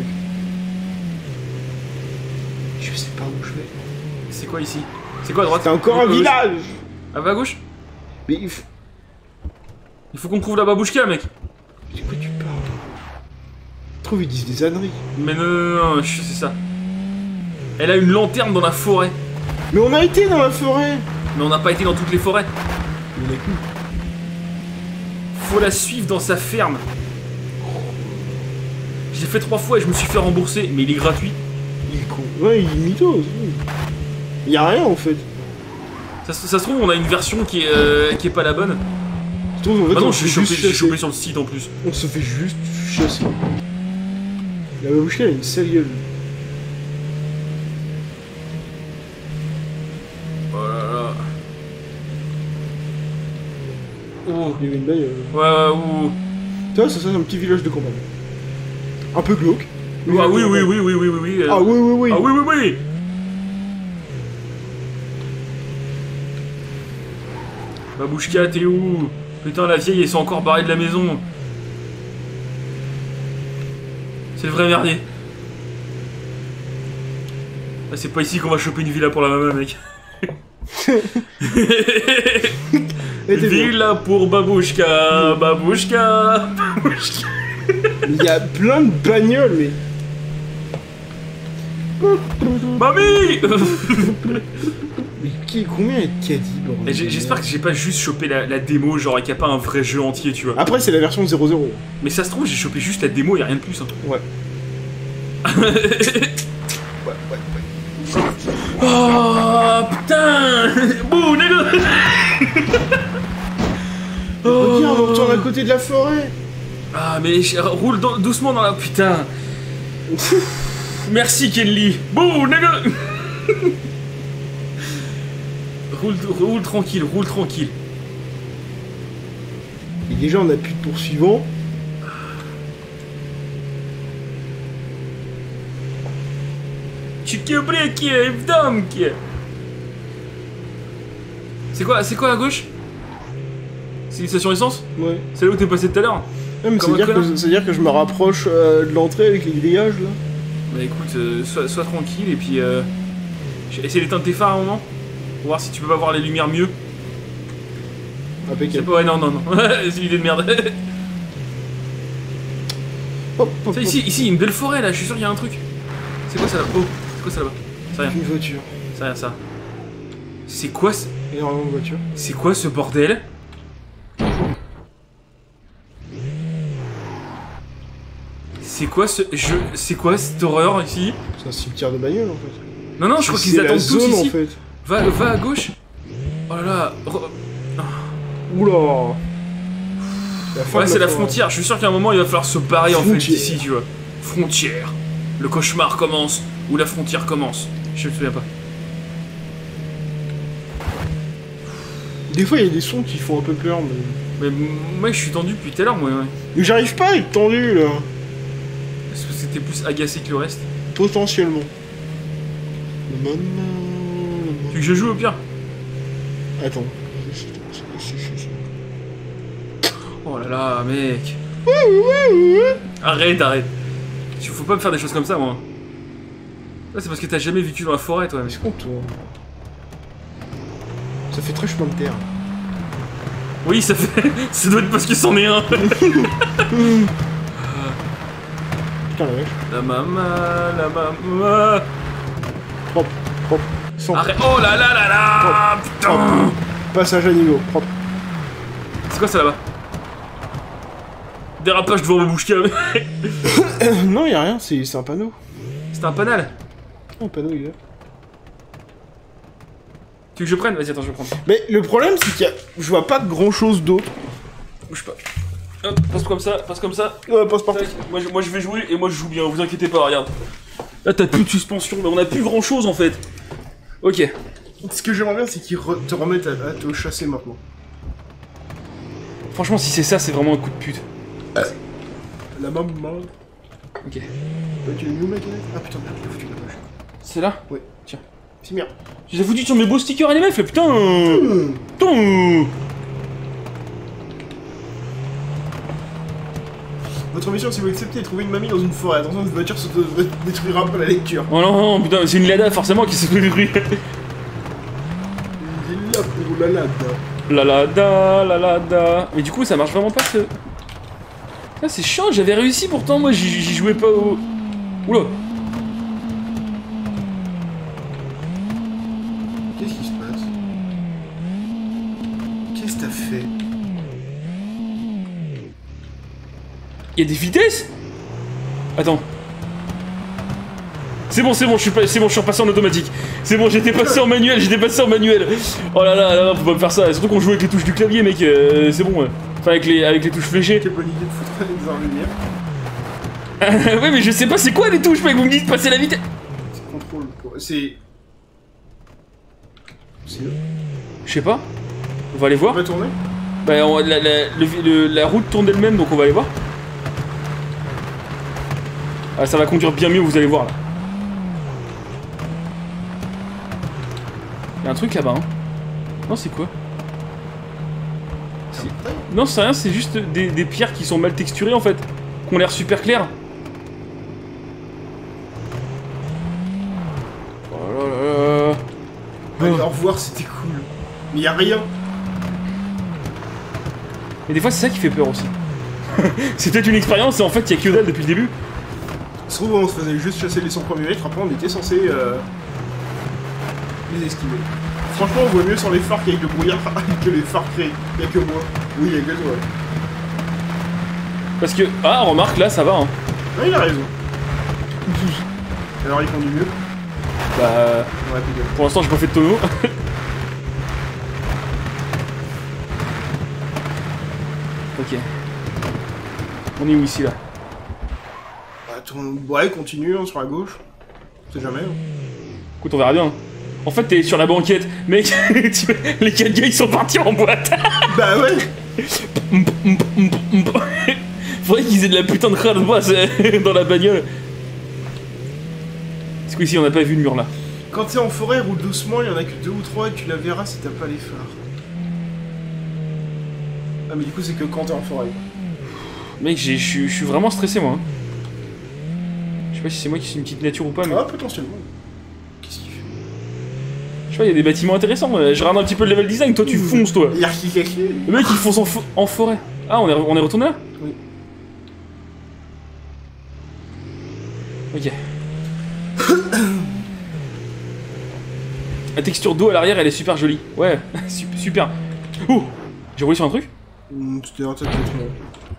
Je sais pas où je vais. C'est quoi ici? C'est quoi à droite? C'est encore un village. Ah va à gauche? Mais il faut qu'on trouve la Babouchka mec. De quoi tu parles? Trouve ils disent des âneries. Mais non, c'est ça. Elle a une lanterne dans la forêt. Mais on a été dans la forêt. Mais on n'a pas été dans toutes les forêts. On est cool. Faut la suivre dans sa ferme. Je l'ai fait 3 fois et je me suis fait rembourser, mais il est gratuit. Il est con. Ouais, il est mytho. Il y a rien en fait. Ça se trouve, on a une version qui est pas la bonne. En fait, bah non, je suis chopé sur le site en plus. On se fait juste chasser. La Babouchka elle a une sale gueule. Oh là là. Oh. Il y avait une baille. Ouais, ouh. Tu vois, ça c'est un petit village de campagne. Un peu glauque. Ah oui. Ah oui, oui, oui. Ah oui. Babouchka, t'es où? Putain, la vieille, elle s'est encore barrée de la maison. C'est le vrai merdier. Ah, c'est pas ici qu'on va choper une villa pour la maman, mec. Villa pour Babouchka, Babouchka. Il y a plein de bagnoles, mais... Mamie. Mais combien est de caddie, bordel? J'espère que j'ai pas juste chopé la démo, genre qu'il n'y a pas un vrai jeu entier, tu vois. Après, c'est la version 0.0. Mais ça se trouve, j'ai chopé juste la démo et rien de plus. Hein. Ouais. ouais. Oh putain. Bouh, négo. Regarde, on retourne à côté de la forêt. Ah, mais roule doucement dans la... Putain. Merci, Kenly. Bouh, négo. Roule tranquille, roule tranquille. Et déjà, on a plus de poursuivants. C'est quoi à gauche? C'est une station essence? Ouais. C'est là où t'es passé tout à l'heure? Ouais, mais c'est-à-dire que je me rapproche de l'entrée avec les grillages là. Bah écoute, sois tranquille et puis j'ai essayé d'éteindre tes phares à un moment pour voir si tu peux pas voir les lumières mieux. Impeccable. Ouais, non. C'est une idée de merde. Hop. Ici, il y a une belle forêt là, je suis sûr qu'il y a un truc. C'est quoi ça là? Oh, c'est quoi ça là-bas? C'est rien. Une voiture. C'est rien ça. C'est quoi ce... Énormément de voitures. C'est quoi ce bordel? C'est quoi ce... C'est quoi cette horreur ici? C'est un cimetière de bagnole en fait. Non, non, je crois qu'ils attendent tous zone, ici. En fait. Va à gauche. Oh là là. Oula. Ouais, c'est la frontière. Je suis sûr qu'à un moment, il va falloir se barrer en fait d'ici, tu vois. Frontière. Le cauchemar commence. Ou la frontière commence. Je me souviens pas. Des fois, il y a des sons qui font un peu peur, mais... moi, je suis tendu depuis tout à l'heure, moi, ouais. Mais j'arrive pas à être tendu, là. Est-ce que c'était plus agacé que le reste? Potentiellement. Tu veux que je joue au pire? Attends. Oh là là, mec. Arrête. Faut pas me faire des choses comme ça, moi. Là, c'est parce que t'as jamais vécu dans la forêt, toi. Est-ce qu'on tourne? Ça fait très chemin de terre. Oui, ça fait... ça doit être parce que c'en est un. Putain, la vache. La maman... Propre. Sans. Arrête. Oh là là là là. Putain. Propre. Passage à niveau. Propre. C'est quoi ça là-bas? Dérapage devant mon bouche calme. Non, y'a rien, c'est un panneau. C'est un panel. Un panneau, il est là. Tu veux que je prenne? Vas-y, attends, je vais prendre. Mais le problème, c'est qu'il y a... Je vois pas grand chose d'autre. Bouge pas. Hop, passe comme ça. Ouais, passe par. Moi je vais jouer et moi je joue bien, vous inquiétez pas, regarde. Là t'as plus de suspension, mais on a plus grand chose en fait. Ok. Ce que j'aimerais bien, c'est qu'ils te remettent à te chasser maintenant. Franchement, si c'est ça, c'est vraiment un coup de pute. La maman. Ok. Tu l'as mis où la canette? Ah putain, merde, j'ai foutu la poche. C'est là? Ouais. Tiens. C'est bien. Tu les as foutu sur mes beaux stickers LMF, là, putain. Putain. Votre mission, si vous acceptez de trouver une mamie dans une forêt, attention, cette voiture se détruira après la lecture. Oh non, putain, c'est une Lada forcément qui se fait détruire. Il est là pour la Lada. La Lada. Mais du coup, ça marche vraiment pas ce... Ah, c'est chiant, j'avais réussi pourtant, moi j'y jouais pas au... Oula. Qu'est-ce qui se passe? Qu'est-ce que t'as fait? Il y a des vitesses? Attends. C'est bon, je suis repassé en automatique. C'est bon, j'étais passé en manuel, Oh là là, faut pas me faire ça. Surtout qu'on joue avec les touches du clavier, mec, c'est bon. Ouais. Enfin, avec les touches fléchées. Quelle bonne idée de foutre les armes lumière. Ouais, mais je sais pas c'est quoi les touches, mec, vous me dites passer la vitesse. C'est contrôle, c'est... C'est eux. Je sais pas. On va aller voir. On va tourner? Bah, la route tourne d'elle-même, donc on va aller voir. Ah, ça va conduire bien mieux, vous allez voir là. Y'a un truc là-bas, hein. Non, c'est quoi? Non, c'est rien, c'est juste des pierres qui sont mal texturées en fait. Qui ont l'air super claires. Oh là là là. Allez, au revoir, c'était cool. Mais y'a rien. Et des fois, c'est ça qui fait peur aussi. C'est peut-être une expérience et en fait, y'a que dalle depuis le début. Ça se trouve, on se faisait juste chasser les 100 premiers mètres, après on était censé les esquiver. Franchement, on voit mieux sans les phares qu'avec le brouillard que les phares créés. Y'a que moi. Oui, y'a que toi. Parce que... Ah, remarque, là, ça va, hein. Ouais, il a raison. Alors, il conduit mieux. Bah... Ouais, pour l'instant, j'ai pas fait de tonneau. Ok. On est où ici, là? Ouais, continue, hein, sur la gauche. On sait jamais. Hein. Écoute, on verra bien. En fait, t'es sur la banquette. Mec, les 4 gars, ils sont partis en boîte. Bah ouais. Faudrait qu'ils aient de la putain de crâne dans la bagnole. Est-ce qu'ici, on n'a pas vu le mur, là? Quand t'es en forêt, roule doucement, il y en a que 2 ou 3 et tu la verras si t'as pas les phares. Ah, mais du coup, c'est que quand t'es en forêt. Mec, je suis vraiment stressé, moi. Je sais pas si c'est moi qui suis une petite nature ou pas, mais... Ah, potentiellement. Qu'est-ce qu'il fait? Je sais pas, il y a des bâtiments intéressants. Je regarde un petit peu le level design, toi tu fonces, toi. Il y a qui caché. Le mec, il fonce en forêt. Ah, on est retourné là? Oui. Ok. La texture d'eau à l'arrière, elle est super jolie. Ouais, super. Ouh, j'ai roulé sur un truc? C'était un tas de vêtements.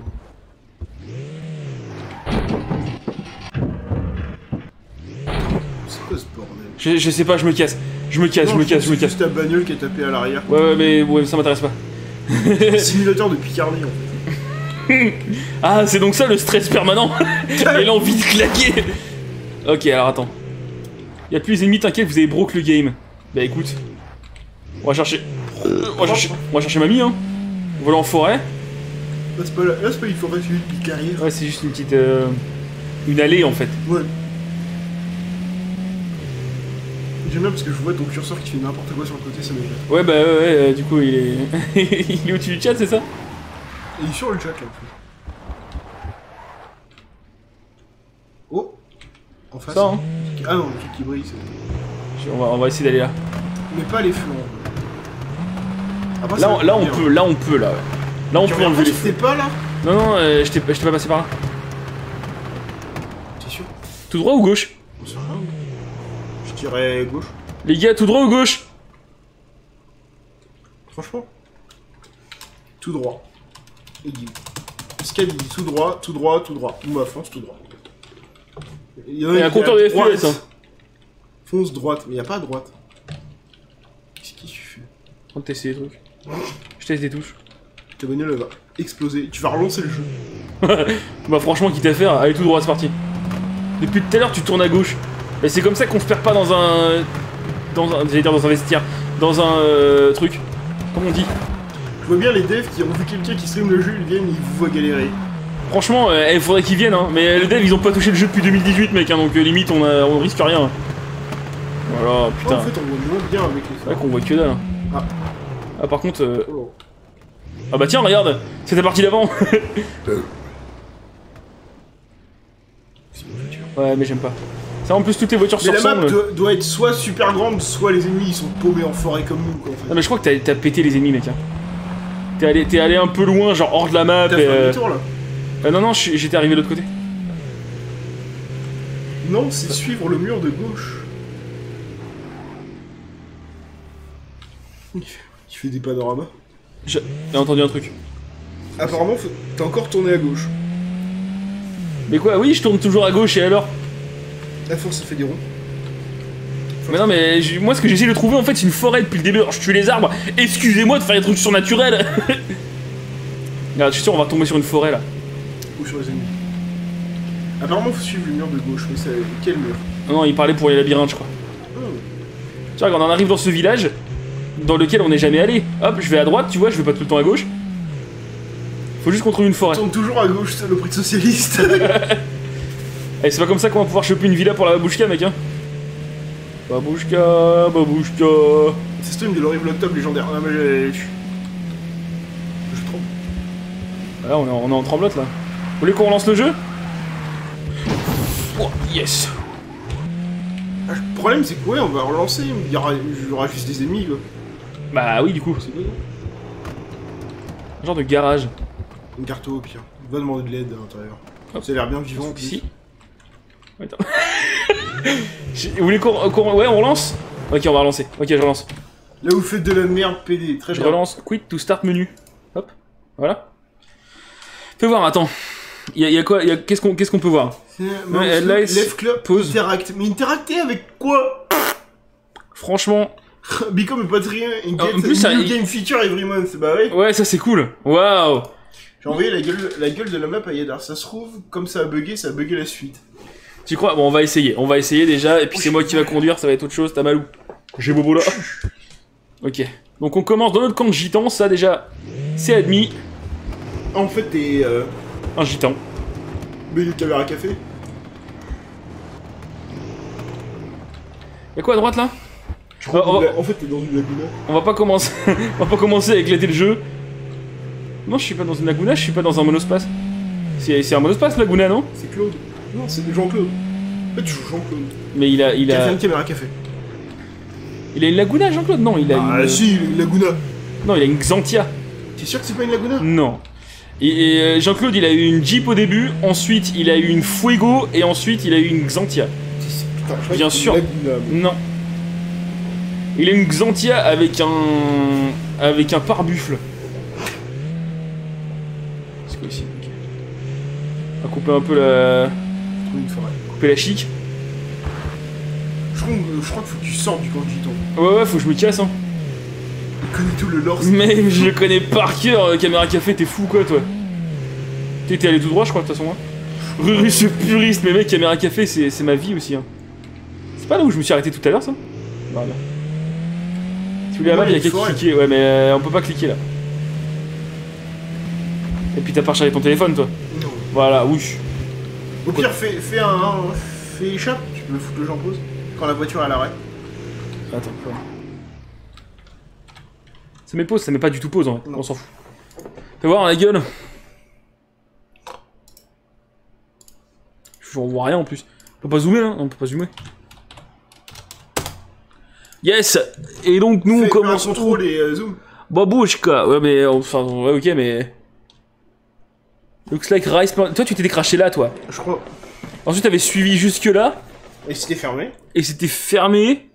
C'est quoi ce bordel? Je sais pas, je me casse. Je me casse. C'est juste ta bagnole qui a tapé à l'arrière. Ouais, mais ça m'intéresse pas. Simulateur de Picardie en fait. Ah, c'est donc ça le stress permanent et l'envie de claquer. Ok, alors attends. Y'a plus les ennemis, t'inquiète, vous avez broke le game. Bah écoute. On va chercher mamie, hein. On va aller en forêt. Là, c'est pas une forêt, c'est une carrière. Ouais, c'est juste une petite. Une allée en fait. Ouais. J'aime bien parce que je vois ton curseur qui fait n'importe quoi sur le côté, ça m'éclate. Ouais, bah ouais, du coup, il est. Il est au-dessus du chat, c'est ça? Il est sur le chat là en fait. Oh! En face. Ça, hein? Ah non, le truc qui brille, c'est. On va essayer d'aller là. Mais pas les feux. Après, là, on peut, là, ouais. Là, on peut enlever les feux. T'es pas là? Non, je t'ai pas passé par là. T'es sûr? Tout droit ou gauche? Je sais rien. Je dirais gauche. Les gars, tout droit ou gauche? Franchement. Tout droit. Il dit. Scad il dit tout droit, tout droit, tout droit. Ou bah fonce tout droit. Il y a un compteur de FPS, hein. Fonce droite, mais il n'y a pas à droite. Qu'est-ce que tu fais? En train de tester des trucs. Je teste des touches. Ta bagnole elle va exploser. Tu vas relancer le jeu. Bah franchement, quitte à faire, allez tout droit, c'est parti. Depuis tout à l'heure, tu tournes à gauche. Et c'est comme ça qu'on se perd pas dans un... J'allais dire dans un vestiaire. Dans un truc. Comment on dit? Je vois bien les devs qui ont vu quelqu'un qui stream le jeu, ils viennent, ils vous voient galérer. Franchement, il faudrait qu'ils viennent, hein. Mais les devs, ils ont pas touché le jeu depuis 2018, mec, hein, donc limite, on risque rien. Voilà, putain. Oh, en fait, on voit moins bien avec les c'est vrai qu'on voit que dalle. Ah. Ah, par contre... Ah bah tiens, regarde, c'est ta partie d'avant. Ouais, mais j'aime pas. Ça, en plus, toutes les voitures se ressemblent. Mais la map doit être soit super grande, soit les ennemis, ils sont paumés en forêt comme nous, quoi, en fait. Non, mais je crois que t'as pété les ennemis, mec, hein. T'es allé un peu loin, genre hors de la map. T'as fait un tour là? Non, j'étais arrivé de l'autre côté. Non, c'est suivre le mur de gauche. Il fait des panoramas. J'ai entendu un truc. Apparemment, t'as encore tourné à gauche. Mais quoi? Oui, je tourne toujours à gauche, et alors? La force, ça fait des ronds. Mais non, mais moi, ce que j'essaie de trouver, en fait, c'est une forêt depuis le début. Alors, je tue les arbres. Excusez-moi de faire des trucs surnaturels. Regarde, je suis sûr, on va tomber sur une forêt, là. Ou sur les ennemis. Apparemment, faut suivre le mur de gauche, mais c'est quel mur? Non, il parlait pour les labyrinthes, je crois. Oh. Tu vois, quand on arrive dans ce village, dans lequel on n'est jamais allé, hop, je vais à droite, tu vois, je vais pas tout le temps à gauche. Faut juste qu'on trouve une forêt. Tourne toujours à gauche, c'est le prix de socialiste. Et c'est pas comme ça qu'on va pouvoir choper une villa pour la babouchka, mec, hein. Babouchka. C'est stream de l'horrible octobre légendaire. Ah, mais je trompe. Là, on est en tremblote, là. Vous voulez qu'on relance le jeu? Oh, yes. Ah, le problème, c'est que ouais, on va relancer. Il y aura juste des ennemis, quoi. Bah oui, du coup. C'est bon. Un genre de garage. Une carte au pire. Va demander de l'aide à l'intérieur. Hop. Ça a l'air bien vivant. Ici. Attends. Vous voulez ouais, on relance? Ok, on va relancer. Ok, je relance. Là, vous faites de la merde, PD. Très Je bien. relance. Quit to start menu. Hop. Voilà. Fais voir, attends. Il y a quoi? Qu'est-ce qu'on peut voir? Left club, pause. Interact. Mais interacter avec quoi? Franchement. Become a Patreon and get en plus, a new game feature every month. Bah ouais. Ouais, ça c'est cool. Waouh. J'ai envoyé la gueule de la map à Yadar. Ça se trouve, comme ça a bugué la suite. Tu crois? Bon, on va essayer déjà, et puis c'est moi qui va conduire, ça va être autre chose, t'as mal où? J'ai Bobo là. Ok. Donc on commence dans notre camp de gitans, ça déjà, c'est admis. En fait, t'es un gitan. Mais une caméra café. Y'a quoi à droite là? En fait, t'es dans une laguna. On va pas commencer. On va pas commencer à éclater le jeu. Non, je suis pas dans une laguna, je suis pas dans un monospace. C'est un monospace, Laguna, non? C'est Claude. Non, c'est Jean-Claude. En fait, tu joues Jean-Claude. Mais il a fait une caméra café. Il a une Laguna, Jean-Claude? Non, il a une... Ah si, une Laguna. Non, il a une Xantia. T'es sûr que c'est pas une Laguna? Non. Et Jean-Claude, il a eu une Jeep au début, ensuite il a eu une Fuego, et ensuite il a eu une Xantia. Putain, bien sûr. Non. Il a une Xantia avec un pare-buffle. C'est quoi ici? Okay. On va couper un peu la... Couper la chic. Je crois qu'il faut que tu sortes du camp de Giton. Ouais, faut que je me casse, hein. Il connaît tout le lore. Mais je le connais par cœur, Caméra Café, t'es fou quoi, toi? T'es allé tout droit, je crois, de toute façon, hein. Russe puriste, mais mec, Caméra Café, c'est ma vie aussi, hein. C'est pas là où je me suis arrêté tout à l'heure, ça? Voilà. Si vous voulez la map, il y a qu'à cliquer. Ouais, mais on peut pas cliquer là. Et puis t'as pas rechargé ton téléphone, toi? Non. Voilà, oui. Au pire, fais échappe, tu peux foutre le jeu en pause quand la voiture est à l'arrêt. Attends, quoi. Ça met pause, ça met pas du tout pause, en fait. On s'en fout. Fais voir la gueule. Je vois rien en plus. On peut pas zoomer, hein? On peut pas zoomer. Yes! Et donc nous on commence. Contrôle et zoom. Babouchka! Ouais, mais. Enfin, ouais, ok, mais. Looks like rice. Toi, tu t'es décraché là, toi. Je crois. Ensuite, t'avais suivi jusque là. Et c'était fermé. Et c'était fermé.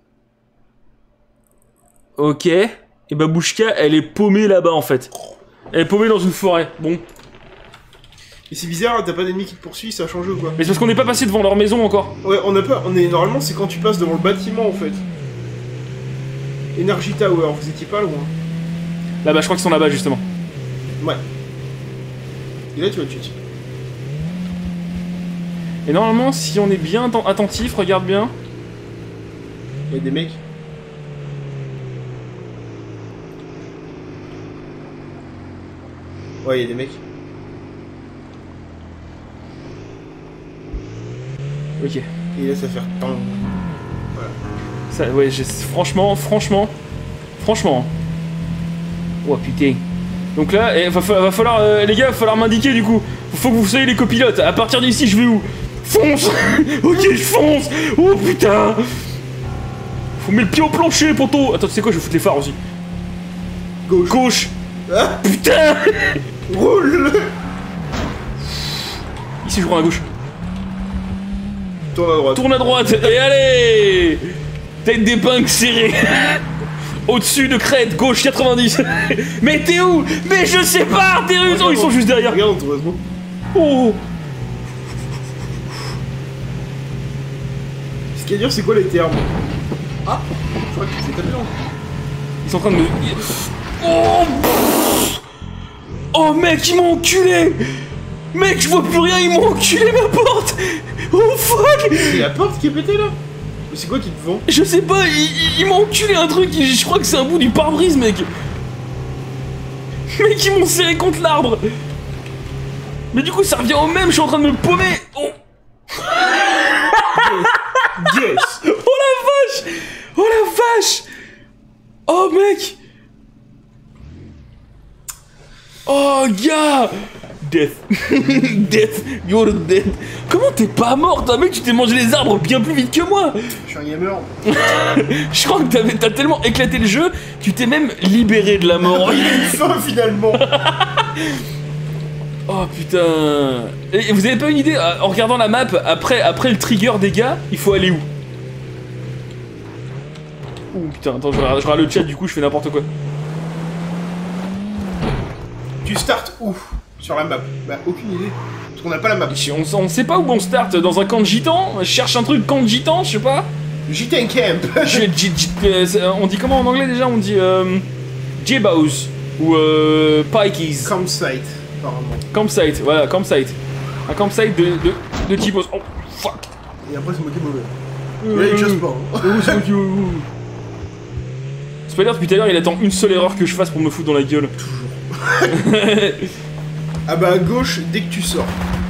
Ok. Et Babouchka, elle est paumée là-bas en fait. Elle est paumée dans une forêt. Bon. Et c'est bizarre, t'as pas d'ennemis qui te poursuivent, ça change ou quoi? Mais c'est parce qu'on n'est pas passé devant leur maison encore. Ouais, on a pas. Normalement, c'est quand tu passes devant le bâtiment en fait. Energy Tower, vous étiez pas loin. Là-bas, je crois qu'ils sont là-bas justement. Ouais. Et là, tu vas te tuer. Et normalement, si on est bien attentif, regarde bien. Il y a des mecs. Ouais, il y a des mecs. Ok. Et là, ça va faire tant. Voilà. Ça, ouais, franchement. Oh putain. Donc là, va falloir, les gars, va falloir m'indiquer du coup. Faut que vous soyez les copilotes. À partir d'ici, je vais où? Fonce. Ok, je fonce. Oh putain. Faut mettre le pied au plancher, poto. Attends, tu sais quoi, je vais foutre les phares aussi. Gauche. Ah. Putain. Roule. Ici, je prends à gauche. Tourne à droite. Tourne à droite. Et allez. Tête d'épingle serrée. Au-dessus de crête, gauche 90. Mais t'es où? Mais je sais pas. T'es où? Ils sont juste derrière. Regarde, on te Oh. Ce qui est dur, c'est quoi les termes? Ah, je crois que c'est tapé là. Ils sont en train de me... Oh. Oh mec, ils m'ont enculé. Mec, je vois plus rien, ils m'ont enculé ma porte. Oh fuck. C'est la porte qui est pétée là? Mais c'est quoi qui te vend? Je sais pas, ils m'ont enculé un truc, je crois que c'est un bout du pare-brise mec. Mec, ils m'ont serré contre l'arbre. Mais du coup ça revient au même, je suis en train de me paumer. Oh. Yes. Oh la vache. Oh la vache. Oh mec. Oh gars. Death. Death. You're dead. Comment t'es pas mort toi mec? Tu t'es mangé les arbres bien plus vite que moi. Je suis un gamer. Je crois que t'as tellement éclaté le jeu, tu t'es même libéré de la mort. Il y a une fin finalement. Oh putain. Et vous avez pas une idée, en regardant la map, après le trigger des gars, il faut aller où? Ouh putain, attends, je regarde le chat du coup, je fais n'importe quoi. Tu startes où? Sur la map? Bah aucune idée. Parce qu'on n'a pas la map. On sait pas où on start, dans un camp de gitans? Je cherche un truc camp de gitans, je sais pas. Gitan Camp. On dit comment en anglais déjà? On dit J-Bows ou Pikeys. Campsite, apparemment. Campsite, voilà, campsite. Un campsite de J-Bows. Oh fuck. Et après c'est moi qui est mauvais. Là il chasse pas. Spoiler, depuis tout à l'heure il attend une seule erreur que je fasse pour me foutre dans la gueule. Toujours. Ah bah à gauche dès que tu sors.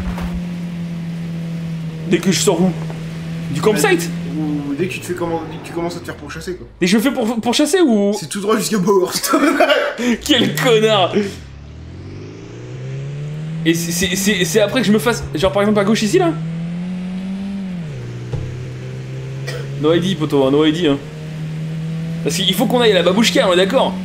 Dès que je sors où? Du campsite? Ou dès que tu te fais dès que tu commences à te faire pourchasser quoi. Et je fais pour chasser ou? C'est tout droit jusqu'à Bowerstone. Quel connard! Et c'est après que je me fasse... Genre par exemple à gauche ici là? No ID poto, no ID hein. Parce qu'il faut qu'on aille à la babouchka, on est d'accord?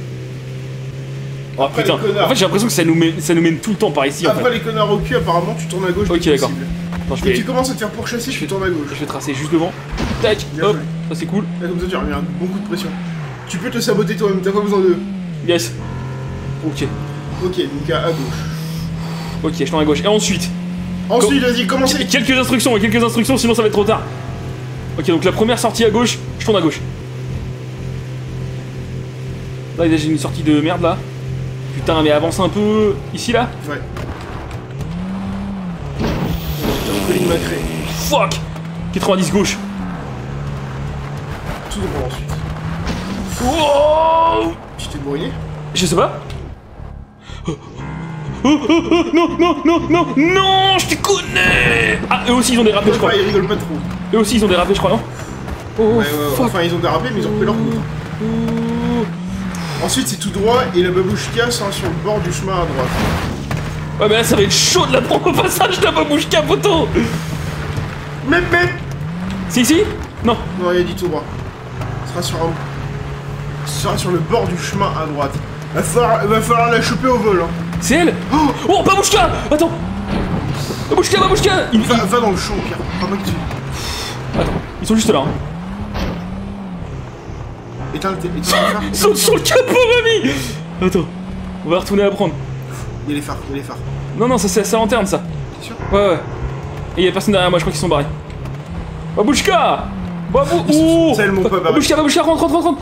Oh putain, en fait j'ai l'impression que ça nous mène tout le temps par ici. Après en fait. les connards au cul, apparemment tu tournes à gauche. Ok d'accord. Quand tu commences à te faire pourchasser, tu tournes à gauche. Je vais tracer juste devant. tac, hop, ça c'est cool. Là, comme ça tu reviens un bon coup de pression. Tu peux te saboter toi-même, t'as pas besoin de... Yes. Ok. Ok, donc à gauche. Ok, je tourne à gauche. Et ensuite... Ensuite, vas-y, commencez. Quelques instructions, sinon ça va être trop tard. Ok, donc la première sortie à gauche, je tourne à gauche. Là, j'ai une sortie de merde, là. Putain, mais avance un peu... Ici, là. Ouais. Macré. Fuck. 90 gauche. Tout droit ensuite. Wow. Tu t'es brouillé? Je sais pas. Non, je te connais. Ah, eux aussi ils ont dérapé, je crois. Ils rigolent pas trop. Eux aussi ils ont dérapé, je crois, non? Ouais, enfin ils ont dérapé, mais ils ont pris leur coup. Ensuite c'est tout droit et la babouchka sera sur le bord du chemin à droite. Ouais, mais là ça va être chaud de la prendre au passage de la babouchka, poteau. Même. C'est ici? Non. Non, il a dit tout droit. Ce sera sur le bord du chemin à droite. Va falloir la choper au vol. Hein. C'est elle? Oh, babouchka! Attends! Babouchka! Va dans le champ, Pierre. Pas mal que tu... Attends, ils sont juste là. Hein. Éteins le phare. Saute sur le capot, mamie! Attends, on va retourner à prendre. Il y a les phares. Non, ça c'est à sa lanterne, ça. T'es sûr? Ouais. Et il y a personne derrière moi, je crois qu'ils sont barrés. Babouchka! Ils sont tellement pas barrés. Babouchka, rentre!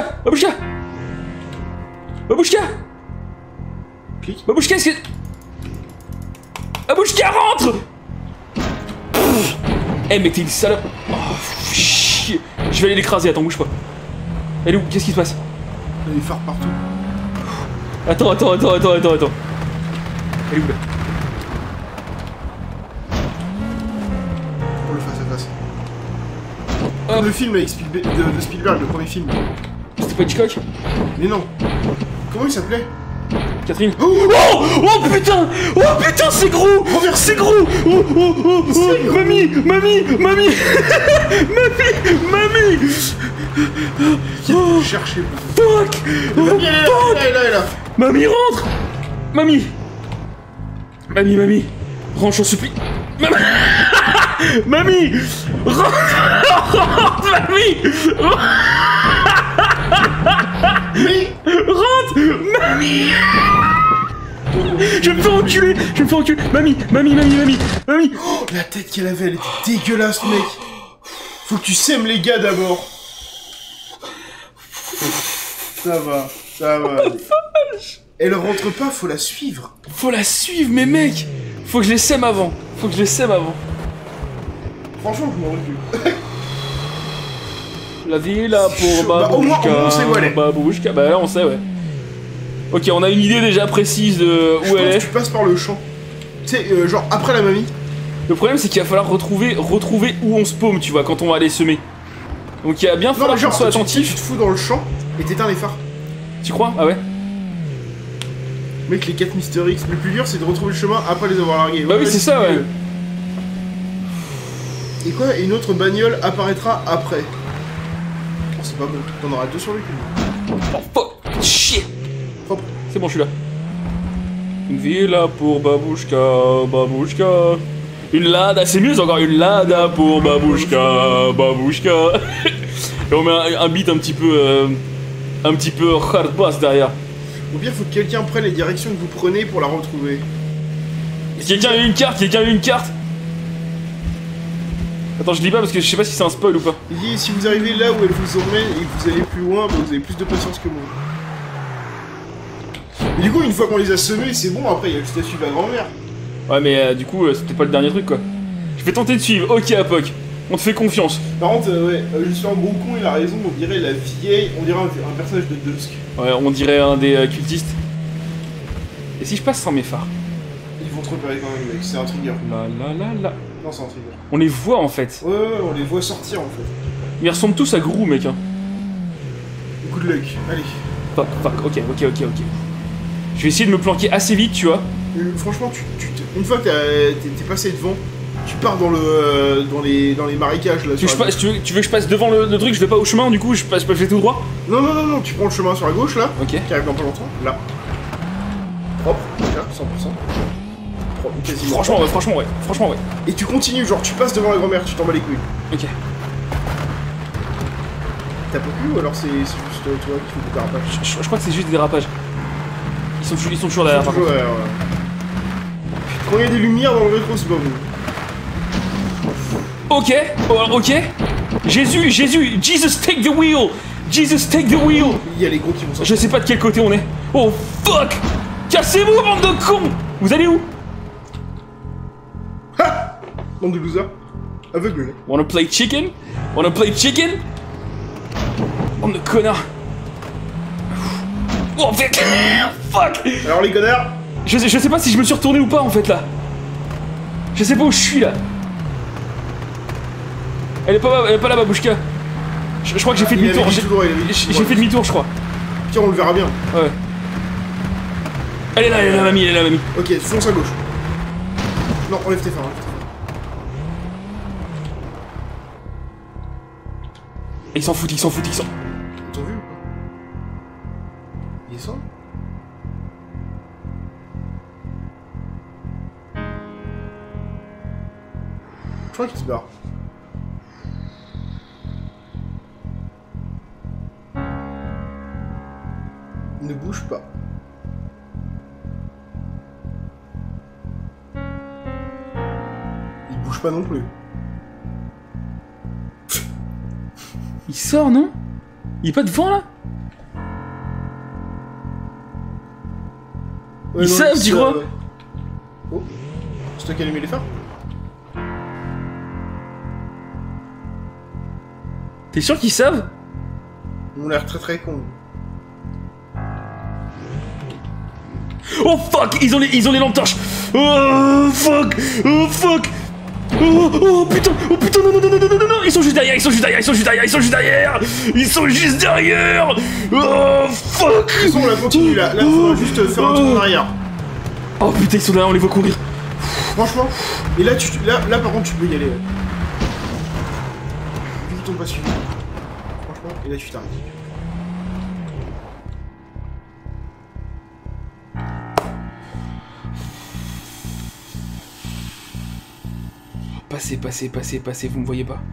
Babouchka! Clique. Babouchka, est-ce que... Babouchka, rentre! Eh, mais t'es une salope. Oh, chier. Je vais aller l'écraser, attends, bouge pas. Elle est où? Qu'est-ce qui se passe? Il y a des phares partout. Attends. Elle est où, là? Pour le face-à-face. Le film avec de Spielberg, le premier film. C'était pas Hitchcock? Mais non. Comment il s'appelait? Catherine. Oh putain, c'est gros. C'est gros. Mamie. Cherchez. Fuck. Elle est là. Mamie, rentre. Mamie, rentre, j'en supplie. Mamie, rentre. Mamie. Rentre. Mamie. Je vais me faire enculer. Mamie. Oh, la tête qu'elle avait, elle était dégueulasse, mec. Faut que tu sèmes les gars d'abord. Ça va. Elle rentre pas, faut la suivre. Mais mec, faut que je les sème avant. Franchement, je m'en recule. La villa pour babouchka. Au moins, on sait où elle est. Babouchka, bah là on sait, ouais. Ok, on a une idée déjà précise de où elle est. Tu passes par le champ. Tu sais, genre après la mamie. Le problème c'est qu'il va falloir retrouver où on se paume, tu vois, quand on va aller semer. Donc il va bien falloir qu'on soit attentif. Tu te fous dans le champ et t'éteins les phares. Tu crois? Ah ouais? Mec, les 4 Mister X, le plus dur c'est de retrouver le chemin après les avoir largués. Bah oui, c'est ça, ouais. Et quoi? Une autre bagnole apparaîtra après. Oh, c'est pas bon, t'en auras 2 sur le cul. Oh fuck! Shit! Propre. C'est bon, je suis là. Une villa pour babouchka. Une lada, c'est mieux encore, une lada pour babouchka. Et on met un beat un petit peu hard bass derrière. Ou bien faut que quelqu'un prenne les directions que vous prenez pour la retrouver. Quelqu'un a eu une carte? Attends, je lis pas parce que je sais pas si c'est un spoil ou pas. Il dit si vous arrivez là où elle vous emmène et que vous allez plus loin, bah, vous avez plus de patience que moi. Et du coup, une fois qu'on les a semés, c'est bon, après il y a juste à suivre la grand-mère. Ouais, mais du coup, c'était pas le dernier truc quoi. Je vais tenter de suivre, ok Apoc, on te fait confiance. Par contre, je suis un gros con, il a raison, on dirait la vieille, on dirait un personnage de Dusk. Ouais, on dirait un des cultistes. Et si je passe sans mes phares? Ils vont te repérer quand même, mec, c'est un trigger. Là. Non, c'est un trigger. On les voit en fait. Ouais, on les voit sortir en fait. Ils ressemblent tous à Grou, mec. Hein. Good luck, allez. Fuck, ok. Je vais essayer de me planquer assez vite, tu vois. Franchement, une fois que t'es passé devant, tu pars dans les marécages là. Tu veux que je passe devant le truc, je vais pas au chemin, du coup je fais tout droit? Non, tu prends le chemin sur la gauche là, ok, qui arrive dans pas longtemps, là. Propre, déjà, 100%. Propre, quasiment. Franchement, ouais. Et tu continues, genre tu passes devant la grand-mère, tu t'en bats les couilles. Ok. tapent plus ou alors c'est juste toi qui fais des dérapages? Je crois que c'est juste des dérapages. Ils sont toujours derrière. Toujours derrière, ouais. Quand il y a des lumières dans le rétro, c'est pas bon. Ok, ok. Jesus, take the wheel. Jesus, take the wheel. Il y a les gros qui vont sortir. Je sais pas de quel côté on est. Oh fuck. Cassez-vous, bande de cons. Vous allez où? Ha! Bande de losers. Aveugle. Wanna play chicken? Wanna play chicken? Bande de connards. Oh fuck. Fuck. Alors les connards. Je sais pas si je me suis retourné ou pas en fait là. Je sais pas où je suis là. Elle est pas là, Babouchka. Je crois que j'ai fait demi-tour. J'ai fait demi-tour, je crois. Tiens, on le verra bien. Ouais. Elle est là, mamie, elle est là, mamie. Ok, fonce à gauche. Non, enlève tes phares, Ils s'en foutent. Ils t'ont vu ou pas? Ils sont? Je crois qu'il se barre. Ne bouge pas. Il bouge pas non plus. Il sort, non? Il est pas devant là? Ouais, ils savent, tu crois? Ouais. Oh, c'est toi qui as allumé les phares? T'es sûr qu'ils savent? On a l'air très con. Oh fuck, ils ont les lampes torches. Oh fuck, oh fuck. Oh putain, non, ils sont juste derrière. Oh fuck. De toute façon, on la continue là, on va juste faire un tour en arrière. Oh putain, ils sont derrière, on les voit courir. Franchement, et là, là par contre tu peux y aller. Vu qu'ils t'ont pas suivi. Franchement, et là tu t'arrêtes. Passez, vous me voyez pas.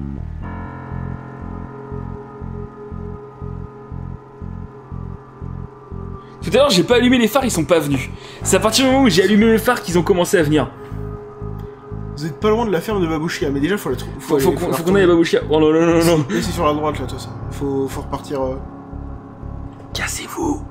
Tout à l'heure, j'ai pas allumé les phares, ils sont pas venus. C'est à partir du moment où j'ai allumé les phares qu'ils ont commencé à venir. Vous êtes pas loin de la ferme de Babouchka, mais déjà faut la trouver. Faut qu'on aille à Babouchka. Oh non. Là c'est sur la droite là, toi ça. Faut repartir. Cassez-vous.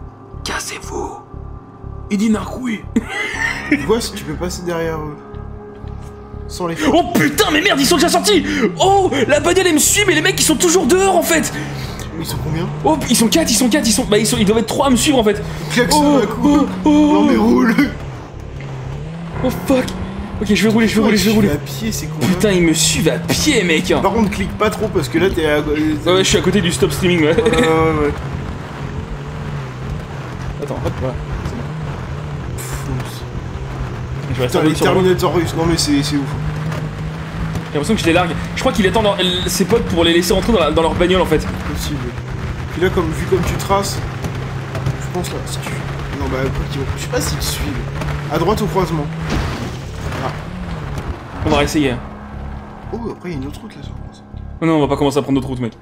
Il dit narcoui. Tu vois si tu peux passer derrière eux. Sans les phares. Oh putain, mais merde, ils sont déjà sortis. Oh, la bagnole elle me suit, mais les mecs ils sont toujours dehors en fait. Ils sont combien? Oh, ils sont 4, ils doivent être 3 à me suivre en fait. Klaxon à coup. Non mais roule. Oh fuck. Ok, je vais rouler. À pied, c'est con. Putain, ils me suivent à pied, mec. Par contre, clique pas trop parce que là t'es à. Ouais, je suis à côté du stop streaming, ouais. Ouais. Attends, hop, voilà. Putain, les Terminator russes, non mais c'est ouf. J'ai l'impression que je les largue. Je crois qu'il attend ses potes pour les laisser rentrer dans leur bagnole en fait. Possible. Puis là, vu comme tu traces, je pense là, si tu. Non, bah, je sais pas s'ils te suivent. À droite au croisement. Ah. On va réessayer. Oh, après il y a une autre route là sur le croisement. Non, on va pas commencer à prendre d'autres routes, mec.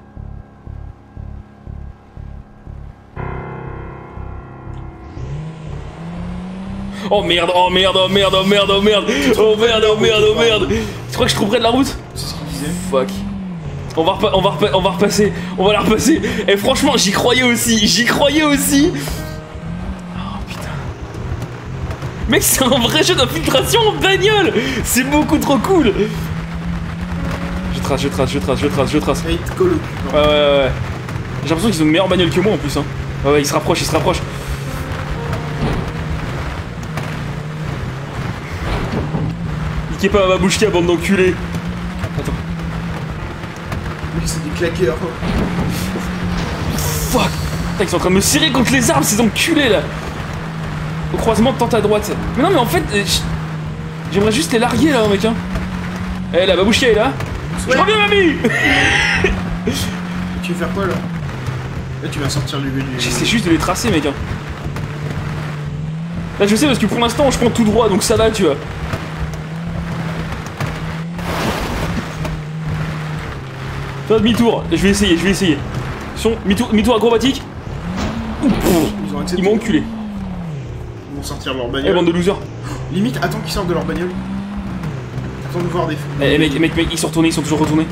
Oh merde. Tu crois que je trouverais de la route? C'est ce qu'il disait. Fuck. On va repasser. On va la repasser. Et franchement, j'y croyais aussi. Oh putain. Mec, c'est un vrai jeu d'infiltration en bagnole. C'est beaucoup trop cool. Je trace. Là, il te colle au cul. Ouais. J'ai l'impression qu'ils ont une meilleure bagnole que moi en plus. Hein. Ouais, ils se rapprochent. Niquez pas ma babouchka, bande d'enculés. Attends. Oui, c'est des claqueurs. Fuck. Putain, ils sont en train de me serrer contre les arbres, ces enculés là. Au croisement de tente à droite. Mais non, mais en fait, j'aimerais juste les larguer là, mec. Hein. Eh, la babouchka est là. Ouais. Je reviens, mamie. Tu veux faire quoi là? Là, tu vas sortir du véhicule. J'essaie juste de les tracer, mec. Hein. Là, je sais parce que pour l'instant, je prends tout droit, donc ça va, tu vois. Fais demi-tour, je vais essayer, demi-tour acrobatique. Ils m'ont enculé. Ils vont sortir de leur bagnole. Eh, bande de losers. Limite, attends qu'ils sortent de leur bagnole. Attends de voir des... Eh mec, ils sont retournés, ils sont toujours retournés.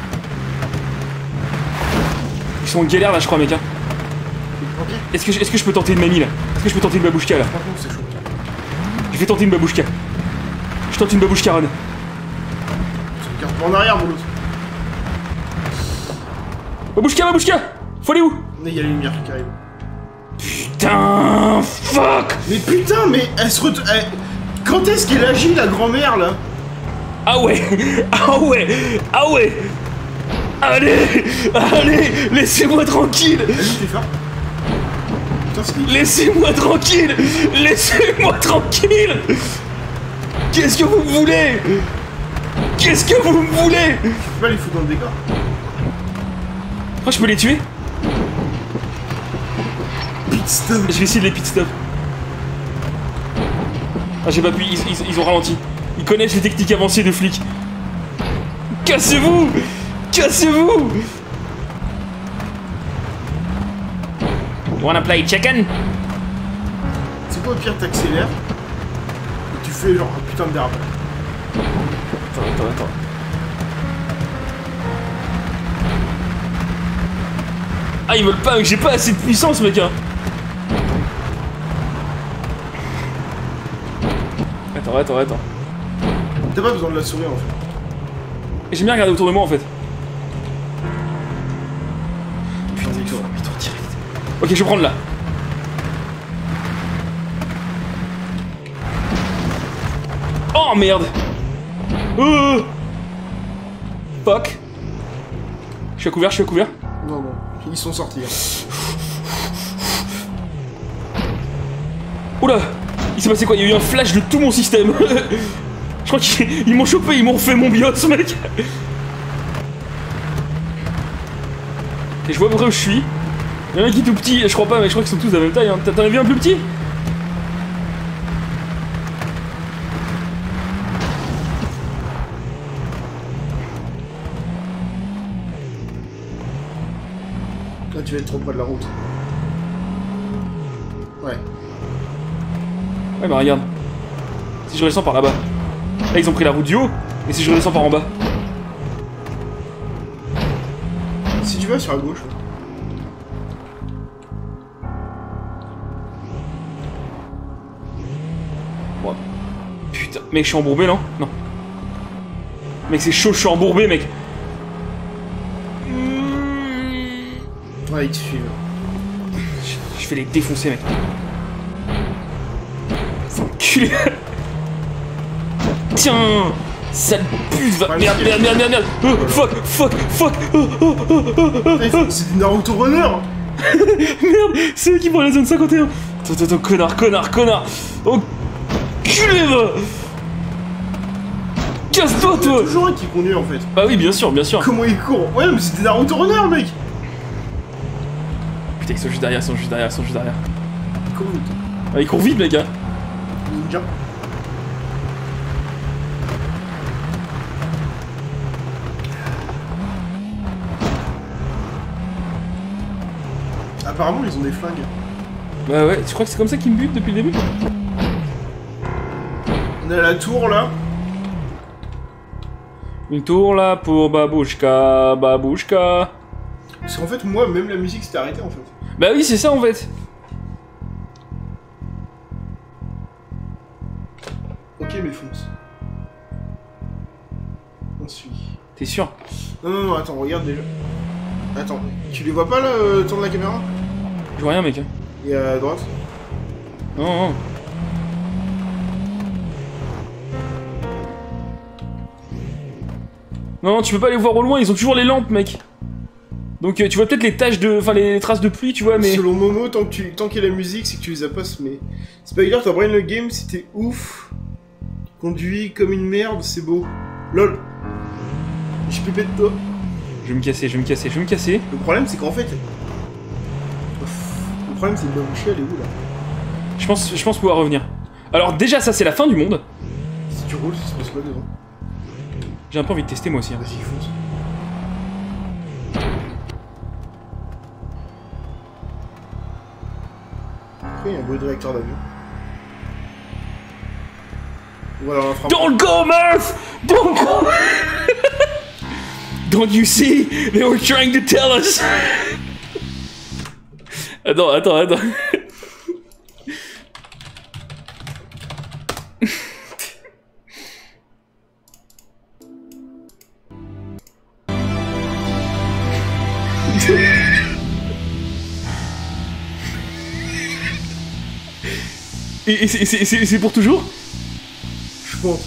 Ils sont en galère là, je crois, mec. Hein. Okay. Est-ce que je peux tenter une mamie là? Est-ce que je peux tenter une babouchka là? Franchement, c'est chaud. Je vais tenter une babouchka. Je tente une babouchka, Ron. Tu regardes pas en arrière, mon l'autre. Babouchka! Faut aller où? Il y a les lumières qui arrivent. Putain, fuck! Mais putain, mais elle se quand est-ce qu'elle agit, la grand-mère, là? Ah ouais! Allez, laissez-moi tranquille! Vas-y, t'es fort. Putain, c'est... Laissez-moi tranquille! Qu'est-ce que vous me voulez? Tu peux pas les foutre dans le décor? Moi, je peux les tuer? Pit stop. Je vais essayer de les pit stop. Ah, j'ai pas pu, ils ont ralenti. Ils connaissent les techniques avancées de flics. Cassez-vous! You wanna play chicken? C'est quoi au pire, t'accélères et tu fais genre un putain de d'arbre. Attends. Ah, ils veulent pas, j'ai pas assez de puissance, mec. Hein. Attends. T'as pas besoin de la souris en fait. J'aime bien regarder autour de moi en fait. Putain, demi-tour direct. Ok, je vais prendre là. Oh merde. Fuck. Je suis à couvert. Non, ils sont sortis. Hein. Oula. Il s'est passé quoi? Il y a eu un flash de tout mon système. Je crois qu'ils m'ont chopé, ils m'ont fait mon BIOS, mec. Et je vois à peu près où je suis. Il y en a un qui est tout petit, je crois pas, mais je crois qu'ils sont tous de la même taille. Hein. T'en as vu un plus petit? Là, tu vas être trop près de la route. Ouais. Ouais, bah regarde. Si je redescends par là-bas. Là, ils ont pris la route du haut. Et si je redescends par en bas? Si tu vas sur la gauche. Bon. Putain. Mec, je suis embourbé, non? Non. Mec, c'est chaud, je suis embourbé, mec. Ouais, ils te suivent. Je vais les défoncer, mec. Enculé. Tiens, sale pute, va... Merde. Fuck. C'est des Naruto Runner. Merde, c'est eux qui prennent la zone 51. Attends, connard. Enculé, va. Casse-toi, toi. C'est toujours un qui conduit, en fait. Bah oui, bien sûr. Comment il court? Ouais, mais c'est des Naruto Runner, mec. Putain, ils sont juste derrière. Il court vite. Ah, ils courent vite, les gars. Ninja. Apparemment, ils ont des flingues. Bah ouais, tu crois que c'est comme ça qu'ils me butent depuis le début? On est à la tour, là. Une tour, là, pour babouchka. Parce qu'en fait, moi, même la musique s'était arrêtée, en fait. Bah oui, c'est ça, en fait. Ok, mais fonce. On suit. T'es sûr? Non, attends, regarde déjà. Attends, tu les vois pas là, tourne la caméra? Je vois rien, mec. Et à droite? Non. Non, tu peux pas les voir au loin, ils ont toujours les lampes, mec. Donc tu vois peut-être les taches de... Enfin, les traces de pluie, tu vois, mais... Selon Momo, tant qu'il y a la musique, c'est que tu les as pas semés. Spider, t'as brain le game, c'était ouf. Conduit comme une merde, c'est beau. LOL. Je pépé de toi. Je vais me casser. Le problème, c'est qu'en fait... Le problème, c'est que Babouchi, elle est où, là? Je pense pouvoir revenir. Alors déjà, ça, c'est la fin du monde. Si tu roules, ça se passe pas devant. J'ai un peu envie de tester, moi aussi. Hein. Vas-y, fonce. Pourquoi il y a un bruit de réacteur d'avion? Voilà, on fera... Don't go, Murph! Don't go! Don't you see? They were trying to tell us! Attends. Et c'est pour toujours? Je pense.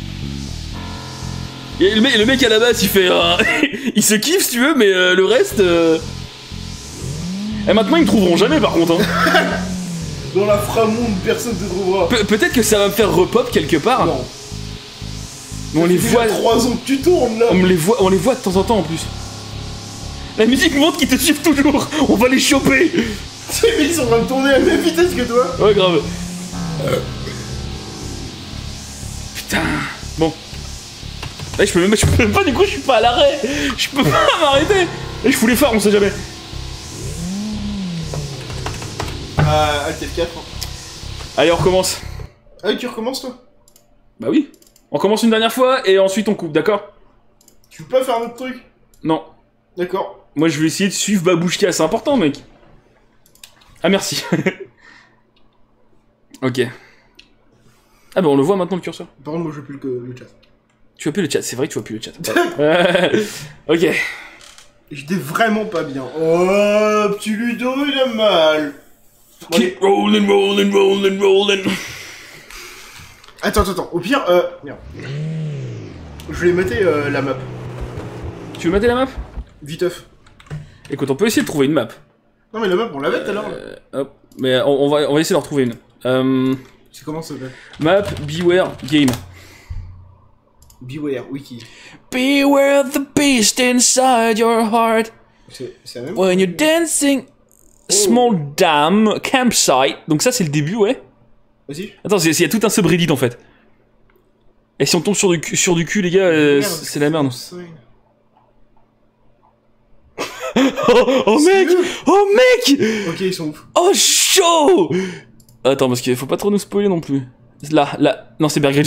Et le mec à la base il fait il se kiffe si tu veux, mais le reste Et maintenant ils me trouveront jamais par contre hein. Dans l'inframonde personne te trouvera. Peut-être que ça va me faire repop quelque part. Non. Mais on les voit. 3 ans que tu tournes là. On les voit de temps en temps en plus. La musique montre qu'ils te suivent toujours. On va les choper. Ces mecs sont en train de tourner à la même vitesse que toi. Ouais grave. Putain. Bon. Là je peux même pas, du coup je suis pas à l'arrêt. Je peux pas m'arrêter. Et je fous les phares, on sait jamais. Alt F4. Allez on recommence. Ah tu recommences toi? Bah oui. On commence une dernière fois et ensuite on coupe, d'accord? Tu peux pas faire un autre truc? Non. D'accord. Moi je vais essayer de suivre Babouchka, c'est important mec. Ah merci. Ok. Ah bah on le voit maintenant le curseur. Par contre moi je veux plus le chat. Tu vois plus le chat, c'est vrai que tu vois plus le chat. Ok. J'étais vraiment pas bien. Oh petit Ludo il a mal. Keep rolling. Attends, au pire, merde. Je vais mater la map. Tu veux mater la map? Viteuf. Écoute, on peut essayer de trouver une map. Non mais la map on l'avait tout à l'heure. Hop. Mais on va essayer d'en retrouver une. C'est comment ça s'appelle? Map Beware Game. Beware, wiki. Beware the beast inside your heart. C'est la même. When you're dancing. Small dam campsite. Donc ça c'est le début, ouais. Vas-y. Attends, il y a tout un subreddit en fait. Et si on tombe sur du cul, les gars, c'est la merde. Oh mec! Oh mec! Ok, ils sont ouf. Oh chaud! Attends, parce qu'il faut pas trop nous spoiler non plus. Là. Non, c'est Bear Grylls.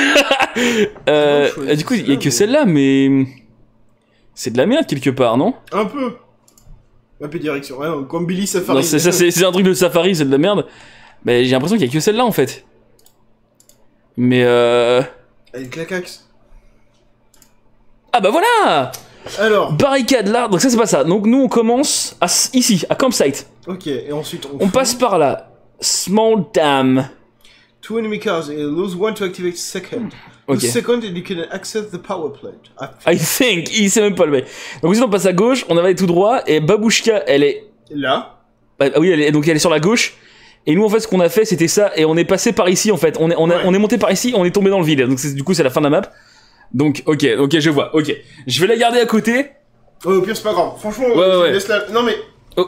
Du coup, il y a que celle-là, mais... C'est de la merde quelque part, non? Un peu. Map et direction. Ouais, non, comme Billy Safari. Non, c'est un truc de Safari, c'est de la merde. Mais j'ai l'impression qu'il y a que celle-là en fait. Mais Elle clacaxe. Ah bah voilà! Alors. Barricade là, donc ça c'est pas ça. Donc nous on commence ici, à Campsite. Ok, et ensuite on passe par là. Small dam. 2 enemy cars, and lose 1 to activate second. Ok. Lose second and you can access the power plate. I think, il sait même pas le mec. Donc ensuite on passe à gauche, on avale tout droit, et Babouchka elle est... Là. Ah oui, elle est sur la gauche. Et nous en fait ce qu'on a fait c'était ça, et on est passé par ici en fait. On est monté par ici, on est tombé dans le vide. Donc du coup c'est la fin de la map. Donc ok, je vois, ok. Je vais la garder à côté. Au pire c'est pas grave, franchement, ouais. laisse la... Non mais... Oh.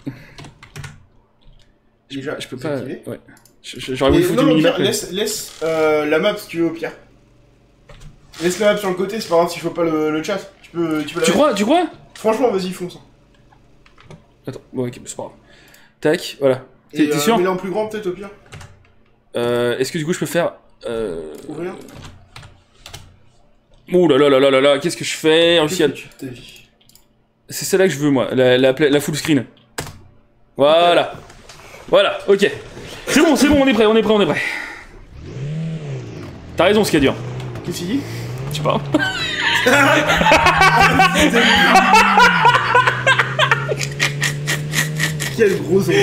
Déjà, je peux pas... activer. Ouais. J'aurais voulu foutre une minimap. Laisse la map si tu veux au pire. Laisse la map sur le côté, c'est pas grave si je vois pas le chat. Tu peux Tu crois? Franchement, vas-y, fonce. Attends, bon ok, c'est pas grave. Tac, voilà. T'es sûr? Mets-la en plus grand peut-être au pire. Est-ce que du coup je peux faire... Ouvrir. Ouh là, qu'est-ce que je fais? C'est celle-là que je veux moi, la full screen. Voilà. Voilà, ok. C'est bon, on est prêt. T'as raison, ce qu'il y a dur. Qu'est-ce qu'il dit? Je sais pas. Quel gros enculé.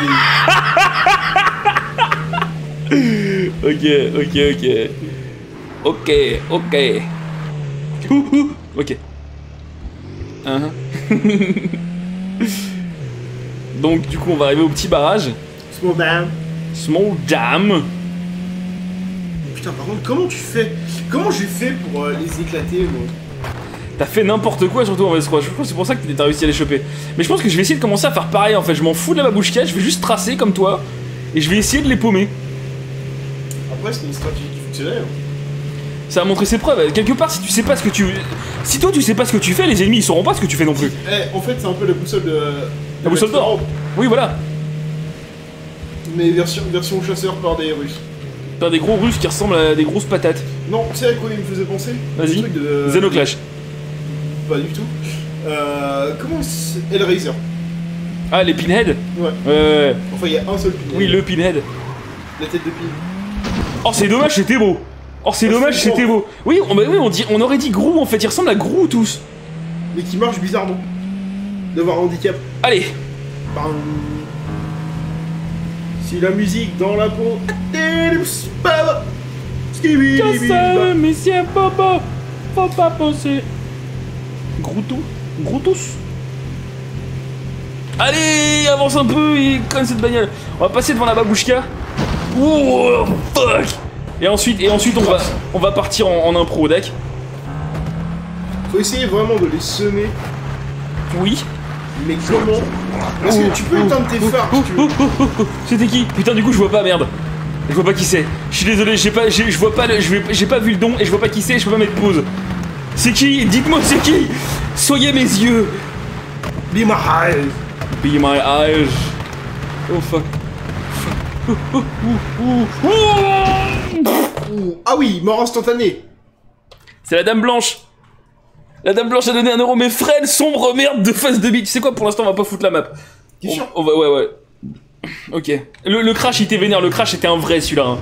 Ok. Ok. Donc du coup on va arriver au petit barrage. Small dam. Putain par contre comment tu fais? Comment j'ai fait pour les éclater moi? T'as fait n'importe quoi surtout en VS3, je crois que c'est pour ça que t'as réussi à les choper. Mais je pense que je vais essayer de commencer à faire pareil en fait, je m'en fous de la babouchka, je vais juste tracer comme toi. Et je vais essayer de les paumer. Après c'est une stratégie qui fonctionnait hein. Ça a montré ses preuves, quelque part si tu sais pas ce que tu... Si toi tu sais pas ce que tu fais, les ennemis ils sauront pas ce que tu fais non plus. En fait c'est un peu la boussole de... La boussole d'or. Oui voilà. Mais version chasseur par des Russes. Par des gros Russes qui ressemblent à des grosses patates. Non, tu sais à quoi il me faisait penser? Vas-y. Xenoclash. Pas du tout. Comment c'est... Hellraiser. Ah, les Pinhead? Ouais. Enfin, il y a un seul Pinhead. Oui, le Pinhead. La tête de Pin. Oh, c'est dommage, c'était beau. Oh, c'est dommage, c'était beau. Oui, on aurait dit Grou en fait. Ils ressemblent à Grou tous. Mais qui marche bizarrement. D'avoir un handicap. Allez. Si la musique dans la peau. Mais si un papa, faut pas penser. Groutos. Allez, avance un peu et conne cette bagnole. On va passer devant la babouchka. Oh fuck. Et ensuite on va partir en impro, deck. Faut essayer vraiment de les semer. Oui. Mais comment? Parce que tu peux éteindre tes phares si tu veux. C'était qui? Putain, du coup je vois pas, merde. Je vois pas qui c'est. Je suis désolé, j'ai pas vu le don et je vois pas qui c'est, je peux pas mettre pause. C'est qui? Dites-moi c'est qui? Soyez mes yeux. Be my eyes. Be my eyes. Oh fuck. Ah oui, mort instantané. C'est la dame blanche. La dame blanche a donné 1 €, mais frêle, sombre merde de face de bite. Tu sais quoi, pour l'instant on va pas foutre la map. T'es sûr? Ouais. Ok. Le crash il était vénère, le crash était un vrai celui-là. Hein.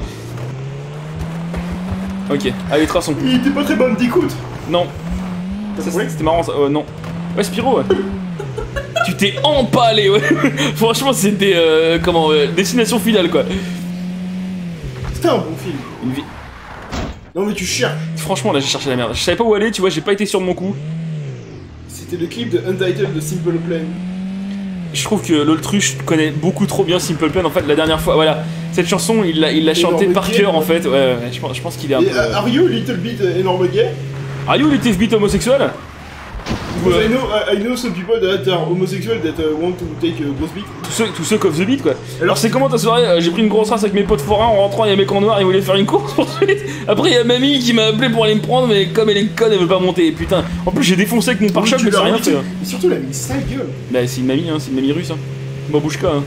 Ok, allez, traçons. Il était pas très bon d'écoute. Non. C'était marrant ça. Non. Ouais, Spyro, ouais. Tu t'es empalé, ouais. Franchement, c'était. Destination finale, quoi. C'était un bon film. Une vie. Non, mais tu cherches. Franchement, là, j'ai cherché la merde. Je savais pas où aller, tu vois, j'ai pas été sûr de mon coup. C'était le clip de Untitled de Simple Plan. Je trouve que l'autruche connaît beaucoup trop bien Simple Plan. En fait, la dernière fois, voilà. Cette chanson, il l'a chantée par cœur, en fait. Ouais, je pense qu'il est un peu. Are you a little bit énorme gay? Are you a little bit homosexuel? Because I know some people that are homosexual that want to take a gross beat. Tous ceux qui offent the beat, quoi. Alors c'est comment ta soirée? J'ai pris une grosse race avec mes potes forains, en rentrant il y a un mec en noir, il voulait faire une course poursuite. Après il y a mamie qui m'a appelé pour aller me prendre, mais comme elle est conne, elle veut pas monter. Putain, en plus j'ai défoncé avec mon pare-choc, mais ça rien fait. Mais surtout elle a mis une sale gueule. Bah c'est une mamie russe, hein. Babouchka, hein.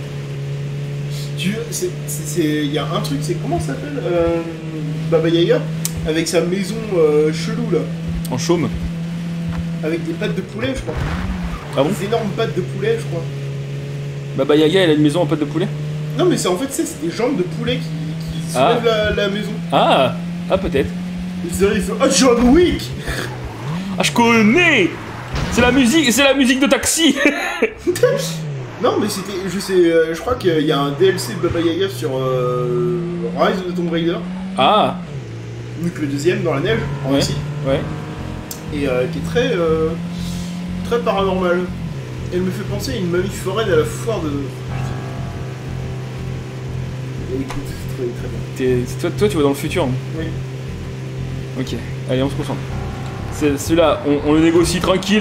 Il y a un truc, c'est comment ça s'appelle Baba Yaga, avec sa maison chelou là. En chaume. Avec des pattes de poulet, je crois. Ah bon? Des énormes pattes de poulet, je crois. Baba Yaga, elle a une maison en pattes de poulet? Non, mais c'est en fait, c'est des jambes de poulet qui soulèvent la maison. Ah peut-être. Et c'est vrai, il fait « Ah, John Wick !» Ah, je connais! C'est la musique de Taxi. Non, mais c'était... je crois qu'il y a un DLC de Baba Yaga sur Rise of the Tomb Raider. Ah. Donc le deuxième, dans la neige, en Russie. Ouais. Et qui est très paranormal. Elle me fait penser à une mamie foraine à la foire de... Et écoute, c'est très bien. Toi, tu vas dans le futur. Hein. Oui. Ok, allez, on se concentre. Celui-là, on le négocie tranquille.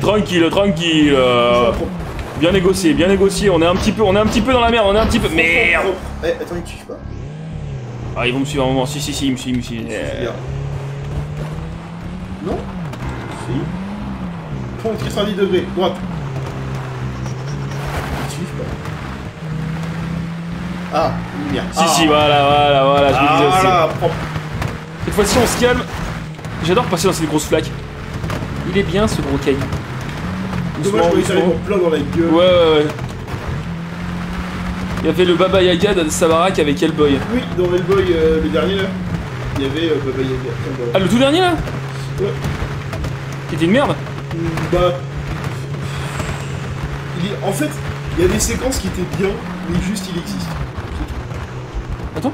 Bien négocié, on est un petit peu dans la merde, Merde. Attends, ils suivent pas. Ah, ils vont me suivre à un moment, si, ils me suivent. Non? Si. Prends 90 degrés, droite. Ils suivent pas. Ah, lumière. Si, voilà, je me disais aussi. Propre. Cette fois-ci, on se calme. J'adore passer dans cette grosse flaque. Il est bien, ce gros caillou. Dommage, je voulais en plein dans la gueule. Ouais. Il y avait le Baba Yaga de sa baraque avec Hellboy. Oui, dans Hellboy, le dernier là, il y avait Baba Yaga. Ah, le tout dernier là? Ouais. Qui était une merde? Bah. En fait, il y a des séquences qui étaient bien, mais juste il existe. Attends.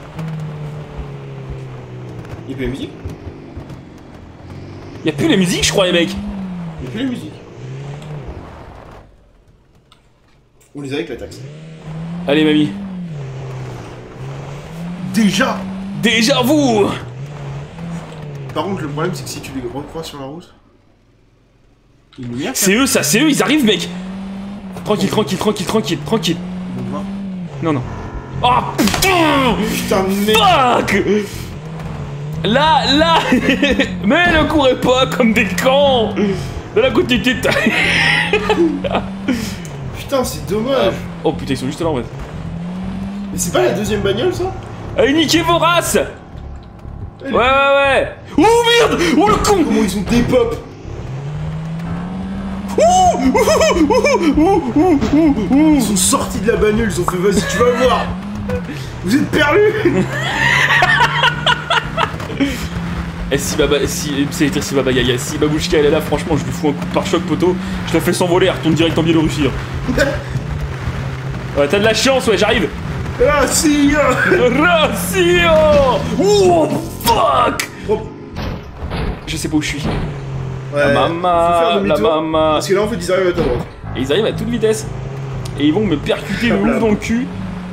Il y a plus la musique? Il y a plus la musique, je crois, les mecs. Il y a plus la musique. On les a avec la taxe. Allez, mamie. Déjà vous. Par contre, le problème, c'est que si tu les recroises sur la route... C'est eux, ils arrivent, mec. Tranquille. Non. Oh, putain de merde. Fuck. Là mais ne courez pas comme des cons. De la quantité de taille. Putain, c'est dommage. Oh putain, ils sont juste là en fait. Mais c'est pas la deuxième bagnole, ça? Allez, niquez vos races! Ouais. Oh merde! Oh le con! Comment ils ont des pop? Ils sont sortis de la bagnole, ils ont fait vas-y, tu vas voir! Vous êtes perdus! Et si Baba Yaga, si Babouchka elle est là, franchement, je lui fous un coup de pare-choc, poteau. Je la fais s'envoler, elle retourne direct en Biélorussie. Ouais, t'as de la chance, ouais, j'arrive. Russia! Oh, fuck! Je sais pas où je suis. Ouais, la maman. Parce que là, en fait, ils arrivent à ta droite. Et ils arrivent à toute vitesse. Et ils vont me percuter le ouf dans le cul.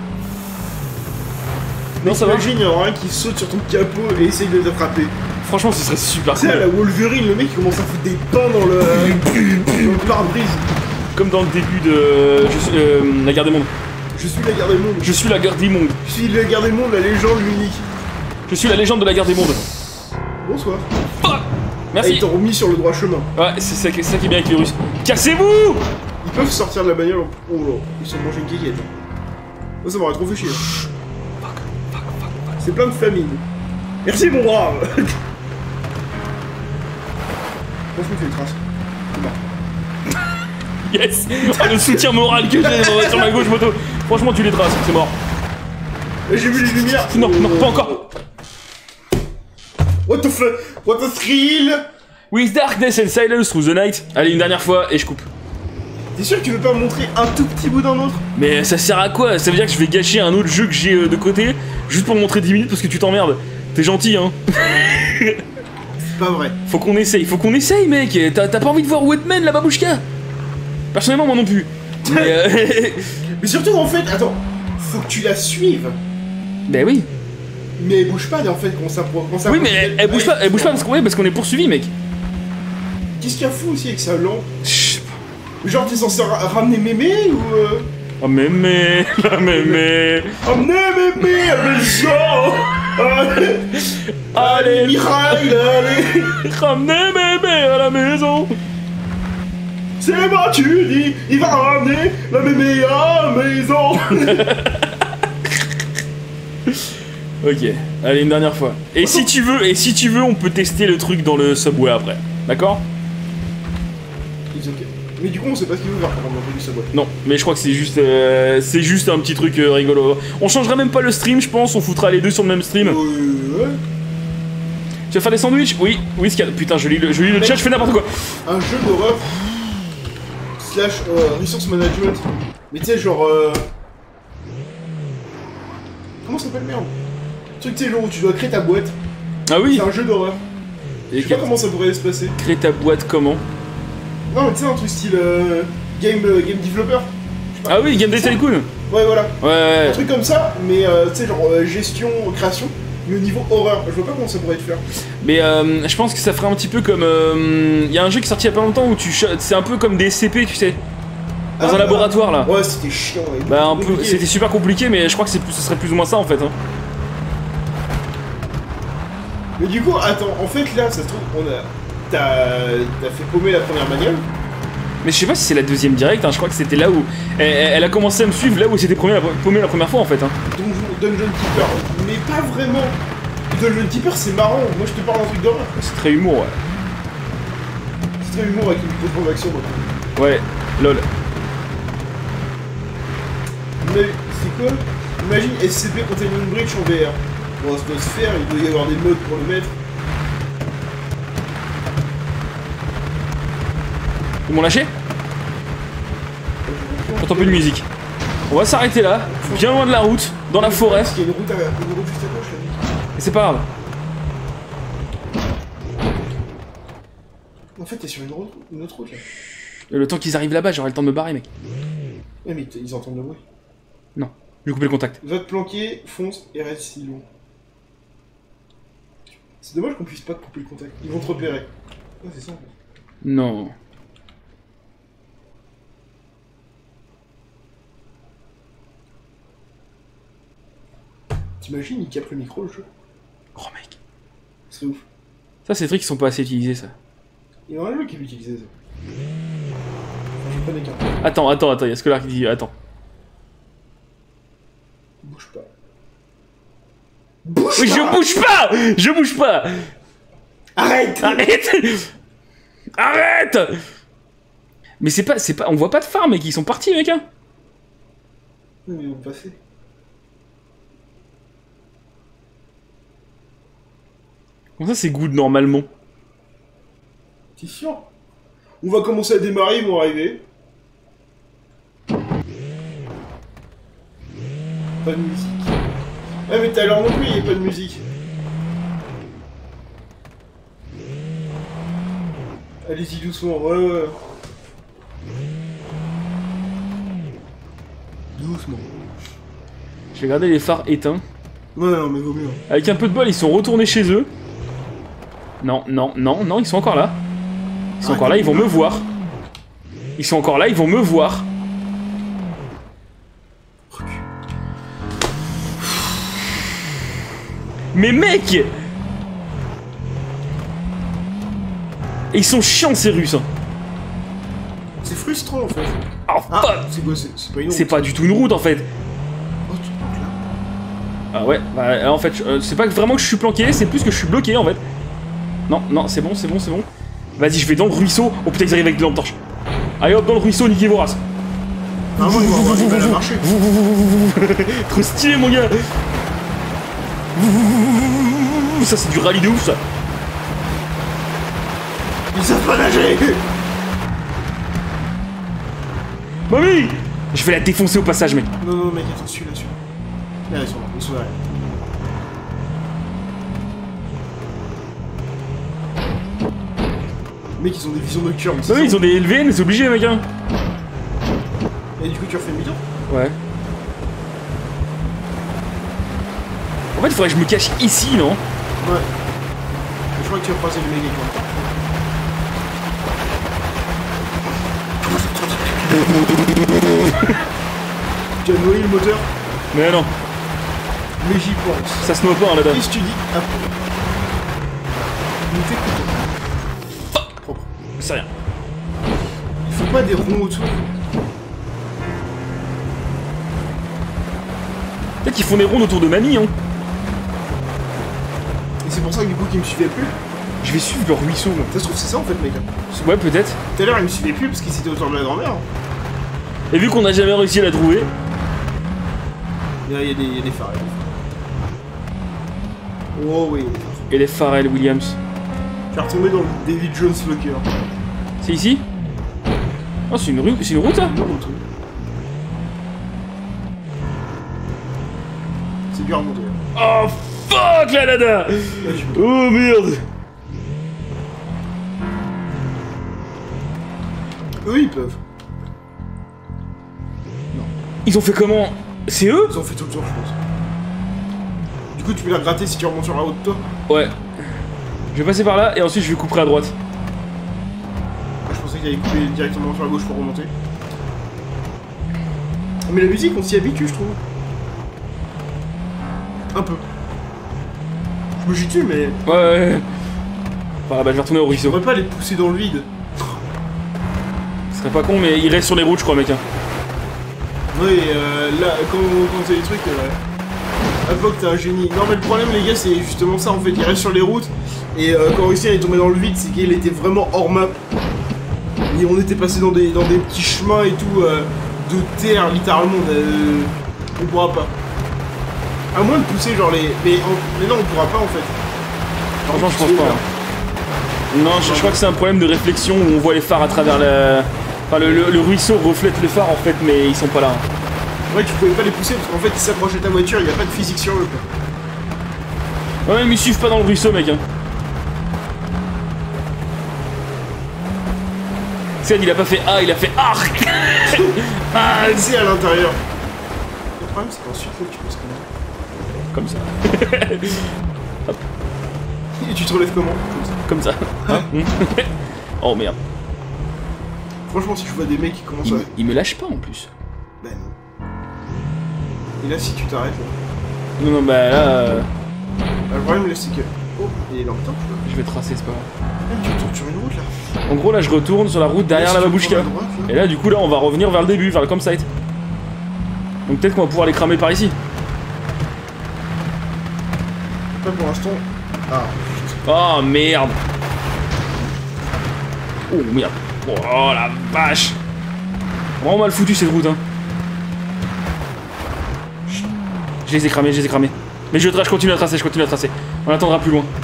Non, ça va. Imagine, il y en aura un qui saute sur ton capot et essaye de t'attraper. Franchement, ce serait super cool. Tu sais, la Wolverine, le mec il commence à foutre des pains dans le pare-brise. Comme dans le début de la guerre des mondes. Je suis la guerre des mondes. Je suis la guerre des mondes. Je suis la guerre des mondes, la légende, l'unique. Je suis la légende de la guerre des mondes. Bonsoir. Fuck. Merci. Ah, ils t'ont remis sur le droit chemin. Ouais, c'est ça qui est bien avec les Russes. Cassez-vous! Ils peuvent sortir de la bagnole en... Oh là, ils sont mangés une kékette. Oh, ça m'aurait trop fait chier. Fuck. C'est plein de famine. Merci mon brave. Franchement, tu les traces. Yes. Oh, le soutien moral que j'ai sur ma gauche moto. Franchement, tu les traces, c'est mort. J'ai vu les lumières. Non, pas encore. What the fuck? What the thrill? With darkness and silence through the night. Allez, une dernière fois et je coupe. T'es sûr que tu veux pas me montrer un tout petit bout d'un autre? Mais ça sert à quoi? Ça veut dire que je vais gâcher un autre jeu que j'ai de côté juste pour me montrer 10 minutes parce que tu t'emmerdes. T'es gentil, hein. C'est pas vrai. Faut qu'on essaye, mec. T'as pas envie de voir Wetman, la babouchka? Personnellement, moi non plus. Mais, mais surtout, en fait, attends, faut que tu la suives. Ben oui. Mais elle bouge pas, en fait, quand ça... Oui, mais elle bouge pas parce qu'on est poursuivi, mec. Qu'est-ce qu'il y a fou aussi avec sa lampe? Genre, t'es censé ramener mémé ou... Oh mémé, la mémé. Ramenez mémé à la maison. Allez, Mireille, allez. Ramenez mémé à la maison. C'est moi, tu dis, il va ramener la mémé à la maison. Ok, allez, une dernière fois. Et si tu veux, on peut tester le truc dans le subway après. D'accord? Okay. Mais du coup, on sait pas ce qu'il veut faire par exemple dans le subway. Non, mais je crois que c'est juste un petit truc rigolo. On changera même pas le stream, je pense. On foutra les deux sur le même stream. Ouais. Tu vas faire des sandwichs? Oui, putain, je lis le chat, je fais n'importe quoi. Un jeu d'horreur slash resource management. Mais tu sais, genre... Comment ça s'appelle, merde? Le truc, tu sais, genre où tu dois créer ta boîte. Ah oui. C'est un jeu d'horreur. Je sais pas comment ça pourrait se passer. Créer ta boîte comment? Non, mais tu sais, un truc style game developer. Ah oui, Game Day Tycoon. Ouais, voilà. Ouais. Un truc comme ça, mais tu sais, genre gestion, création, mais au niveau horreur. Je vois pas comment ça pourrait être faire. Mais je pense que ça ferait un petit peu comme... y a un jeu qui est sorti il y a pas longtemps où c'est un peu comme des SCP, tu sais. Dans un laboratoire, là. Ouais, c'était chiant. Bah, un peu... C'était super compliqué, mais je crois que ce serait plus ou moins ça, en fait. Hein. Mais du coup, attends, en fait, là, ça se trouve, t'as fait paumer la première bagnole. Mais je sais pas si c'est la deuxième direct, hein. Je crois que c'était là où... Elle a commencé à me suivre là où c'était paumé la première fois, en fait. Hein. Dungeon Keeper, mais pas vraiment. Dungeon Keeper, c'est marrant. Moi, je te parle d'un truc d'horreur. C'est très humour, ouais. C'est très humour avec une micro-transaction, moi. Ouais, lol. Mais c'est quoi? Imagine SCP Containment Breach en VR. Bon, ça doit se faire, il doit y avoir des modes pour le mettre. Ils m'ont lâché? J'entends plus de musique. On va s'arrêter là, bien loin de la route, dans la forêt. Parce qu'il y a une route juste à gauche là. Et c'est pas grave. En fait, t'es sur une autre route là. Le temps qu'ils arrivent là-bas, j'aurai le temps de me barrer, mec. Ouais, mais ils entendent le bruit. Non, je vais couper le contact. Va te planquer, fonce et reste si long. C'est dommage qu'on puisse pas te couper le contact. Ils vont te repérer. Ouais, c'est ça en fait. Non. T'imagines, il capte le micro le jeu. Oh mec. C'est ouf. Ça, c'est des trucs qui sont pas assez utilisés, ça. Il y a un jeu qui peut utiliser ça. Enfin, je prenais qu'un. Attends, il y a ce que là qui dit. Attends. Bouge pas. Je bouge pas. Je bouge pas. Arrête. Arrête. Arrête. Mais c'est pas... On voit pas de phare, mec. Ils sont partis, mec. Hein. Mais ils vont passer. Comment ça, c'est good, normalement? C'est sûr. On va commencer à démarrer, ils vont arriver. Pas de musique. Ah mais tout à l'heure non plus, il n'y a pas de musique. Allez-y doucement, ouais. Doucement. Je vais garder les phares éteints. Ouais, non, mais vaut mieux. Avec un peu de bol, ils sont retournés chez eux. Non, ils sont encore là. Ils sont encore là, ils vont me voir. Ils sont encore là, ils vont me voir. Mais mec! Ils sont chiants ces Russes. C'est frustrant en fait. Oh fuck! C'est quoi? C'est pas une route. C'est pas du tout une route en fait. Oh, tu te planques là. Ah ouais, bah en fait, c'est pas vraiment que je suis planqué, c'est plus que je suis bloqué en fait. Non, c'est bon. Vas-y, je vais dans le ruisseau. Oh putain, ils arrivent avec des lampes torches. Allez hop, dans le ruisseau, niquez vos races. Vraiment, ils vont avoir du mal à marcher. Trop stylé, mon gars. Ça, c'est du rallye de ouf, ça. Ils savent pas nager. Mamie! Je vais la défoncer au passage, mec. Non, mec, attends, celui-là. Là, ils sont là. Mec, ils ont des visions nocturnes. Bah oui, ils ont des LVN, c'est obligé, mec. Hein. Et du coup, tu refais le milieu? Ouais. En fait, il faudrait que je me cache ici, non? Ouais. Je crois que tu vas croiser le mec avec moi. Tu as noyé le moteur? Mais non. Mais j'y pense. Ça se noie pas, hein, là-dedans. Qu'est-ce que tu dis après? Nous t'écoutons. Propre. C'est rien. Il faut pas des ronds autour. Peut-être qu'ils font des rondes autour de mamie, hein. Et c'est pour ça que du coup qu'ils me suivaient plus. Je vais suivre le ruisseau, là. Ça se trouve c'est ça en fait mec. Ouais, peut-être. Tout à l'heure ils me suivaient plus parce qu'ils étaient autour de la grand-mère. Et vu qu'on n'a jamais réussi à la trouver... Il y a des phares. Oh oui. Et les Pharrell Williams. Je vais retomber dans le David Jones Locker. C'est ici? Oh, c'est une rue, c'est une route, là? C'est dur à monter. Oh, fuck, la nana! Oh, merde! Eux ils peuvent. Ils ont fait comment? C'est eux? Ils ont fait tout le tour je pense. Du coup tu peux les gratter si tu remontes sur la haute toi. Ouais. Je vais passer par là et ensuite je vais couper à droite. Je pensais qu'il allait couper directement sur la gauche pour remonter. Mais la musique on s'y habitue je trouve. Un peu. Je me tue mais... Ouais. Bah, je vais retourner au ruisseau. On pourrait pas les pousser dans le vide. Ce serait pas con mais ils restent sur les routes je crois mec. Oui, là, quand c'est des trucs, Havoc, t'es un génie. Non, mais le problème, les gars, c'est justement ça en fait. Il reste sur les routes, et quand Russie est tombé dans le vide, c'est qu'il était vraiment hors map. Et on était passé dans des petits chemins et tout, de terre, littéralement. On pourra pas. À moins de pousser, genre les. Mais non, on pourra pas en fait. Franchement, je pense pas. Hein. Non, je crois que c'est un problème de réflexion où on voit les phares à travers la. Enfin, le ruisseau reflète les phares en fait, mais ils sont pas là. Ouais, tu pouvais pas les pousser parce qu'en fait ils s'approchaient de ta voiture, il y a pas de physique sur eux quoi. Ouais, mais ils suivent pas dans le ruisseau, mec. Hein. C'est il a pas fait A, il a fait arc. Ah, c'est à l'intérieur. Le problème c'est qu'ensuite là tu passes comme ça. Hop. Et tu te relèves comment? Comme ça. Hein. Oh merde. Franchement, si je vois des mecs qui commencent à... Il me lâche pas en plus. Ben non. Et là, si tu t'arrêtes là... Non, bah là... Bah, le problème là, c'est que... Oh, il est là en temps, tu vois. Je vais tracer, c'est pas grave. Tu retournes sur une route là. En gros, là, je retourne sur la route derrière la babouchka. Et là, du coup, là, on va revenir vers le début, vers le campsite. Donc peut-être qu'on va pouvoir les cramer par ici. Pas pour l'instant. Ah. Oh merde. Oh merde. Oh la vache. Vraiment mal foutu cette route hein. Je les ai cramés, je les ai cramés. Mais je continue à tracer, je continue à tracer. On attendra plus loin.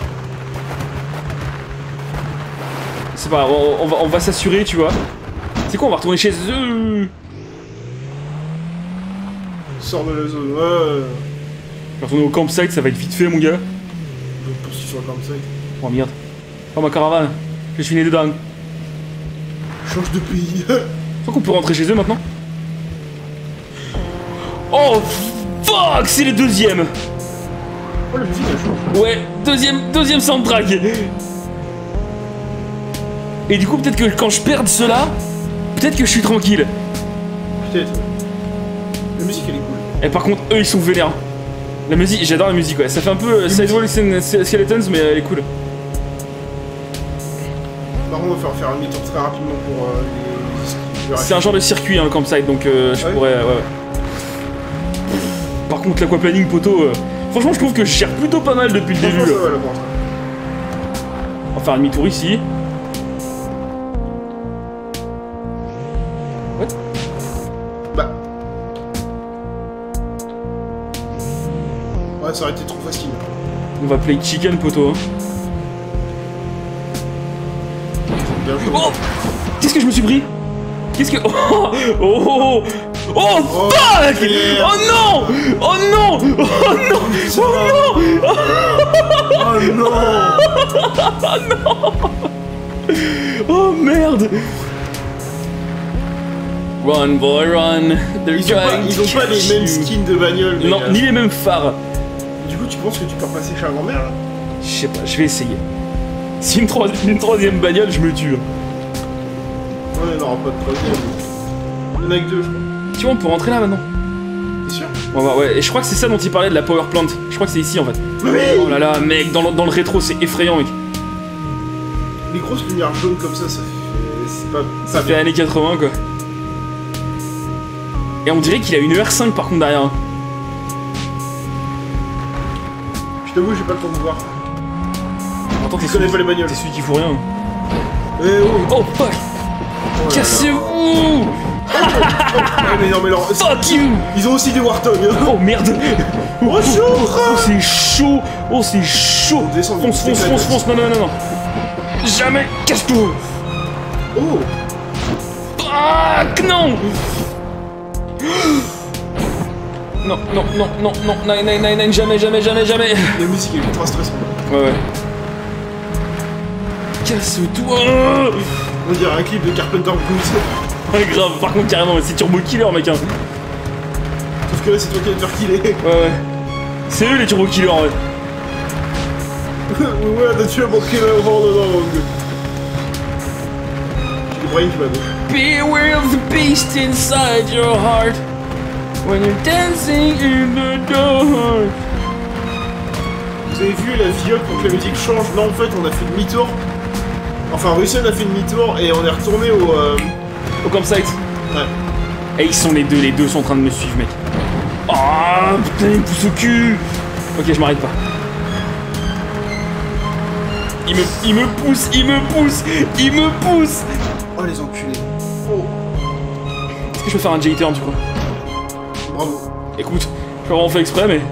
C'est pas grave, on va s'assurer, tu vois. C'est quoi, on va retourner chez eux. Sors de la zone, ouais. Je vais retourner au campsite, ça va être vite fait, mon gars. Je poursuis sur le campsite. Oh merde. Oh ma caravane. Je suis né dedans. Change de pays. Je crois qu'on peut rentrer chez eux maintenant. Oh fuck, c'est le deuxième. Oh le petit là. Ouais, deuxième soundtrack. Et du coup peut-être que quand je perds cela, peut-être que je suis tranquille. Peut-être. La musique elle est cool. Et par contre eux ils sont vénères. La musique, j'adore la musique ouais. Ça fait un peu Sidewalk Skeletons mais elle est cool. Par contre on va faire un demi-tour très rapidement pour les... C'est un genre de circuit hein, le campsite donc je pourrais... Ouais. Par contre l'aquaplaning poteau... Franchement je trouve que je gère plutôt pas mal depuis le début. Ça, on va faire un demi-tour ici. Ouais. Bah. Ouais ça aurait été trop facile. On va play chicken poteau. Oh, qu'est-ce que je me suis pris? Qu'est-ce que... Oh oh oh oh fuck! Oh non! Oh non! Oh non! Oh non! Oh non! Oh non! Oh merde! Run boy run! Ils ont pas les mêmes skins de bagnole. Non, ni les mêmes phares. Du coup tu penses que tu peux repasser chez la grand-mère là? Je sais pas, je vais essayer. Si une troisième bagnole, je me tue. Ouais, non, pas de troisième. Il y en a que deux, je crois. Tu vois, on peut rentrer là maintenant. T'es sûr? On va voir, ouais. Et je crois que c'est ça dont il parlait de la power plant. Je crois que c'est ici en fait. Oui. Oh là là, mec, dans le rétro, c'est effrayant, mec. Les grosses lumières jaunes comme ça fait. C'est pas. Ça fait années 80 quoi. Et on dirait qu'il a une ER5 par contre derrière. Je t'avoue, j'ai pas le temps de voir. Attends, tu connais pas les bagnoles. T'es celui qui fout rien. Eh oh! Oh fuck! Oh cassez-vous! Mais non, mais alors. Fuck you! Ils ont aussi des Warthog! Oh merde! Oh chaud! Oh c'est chaud! Oh c'est chaud! Fonce! Non! Jamais! Casse-toi! Oh! Fuck! Non! Non, jamais! La musique est ultra stressante. Ouais. Casse-toi! On dirait un clip de Carpenter Blues. Ouais, grave, par contre, carrément, c'est Turbo Killer, mec, hein. Sauf que là, c'est toi qui vas te faire killer. Ouais. C'est eux les Turbo Killers, ouais. Ouais, the Turbo Killer all along. J'ai les brains qui m'adorent. Beware of the beast inside your heart when you're dancing in the dark. Vous avez vu la viole pour que la musique change? Non, en fait, on a fait demi-tour. Enfin, Russell a fait demi-tour et on est retourné au campsite. Ouais. Et ils sont les deux sont en train de me suivre, mec. Ah, putain, il me pousse au cul. Ok, je m'arrête pas. Il me pousse. Oh, les enculés. Oh. Est-ce que je peux faire un J-turn, du coup? Bravo. Écoute, je vais vraiment fait exprès, mais...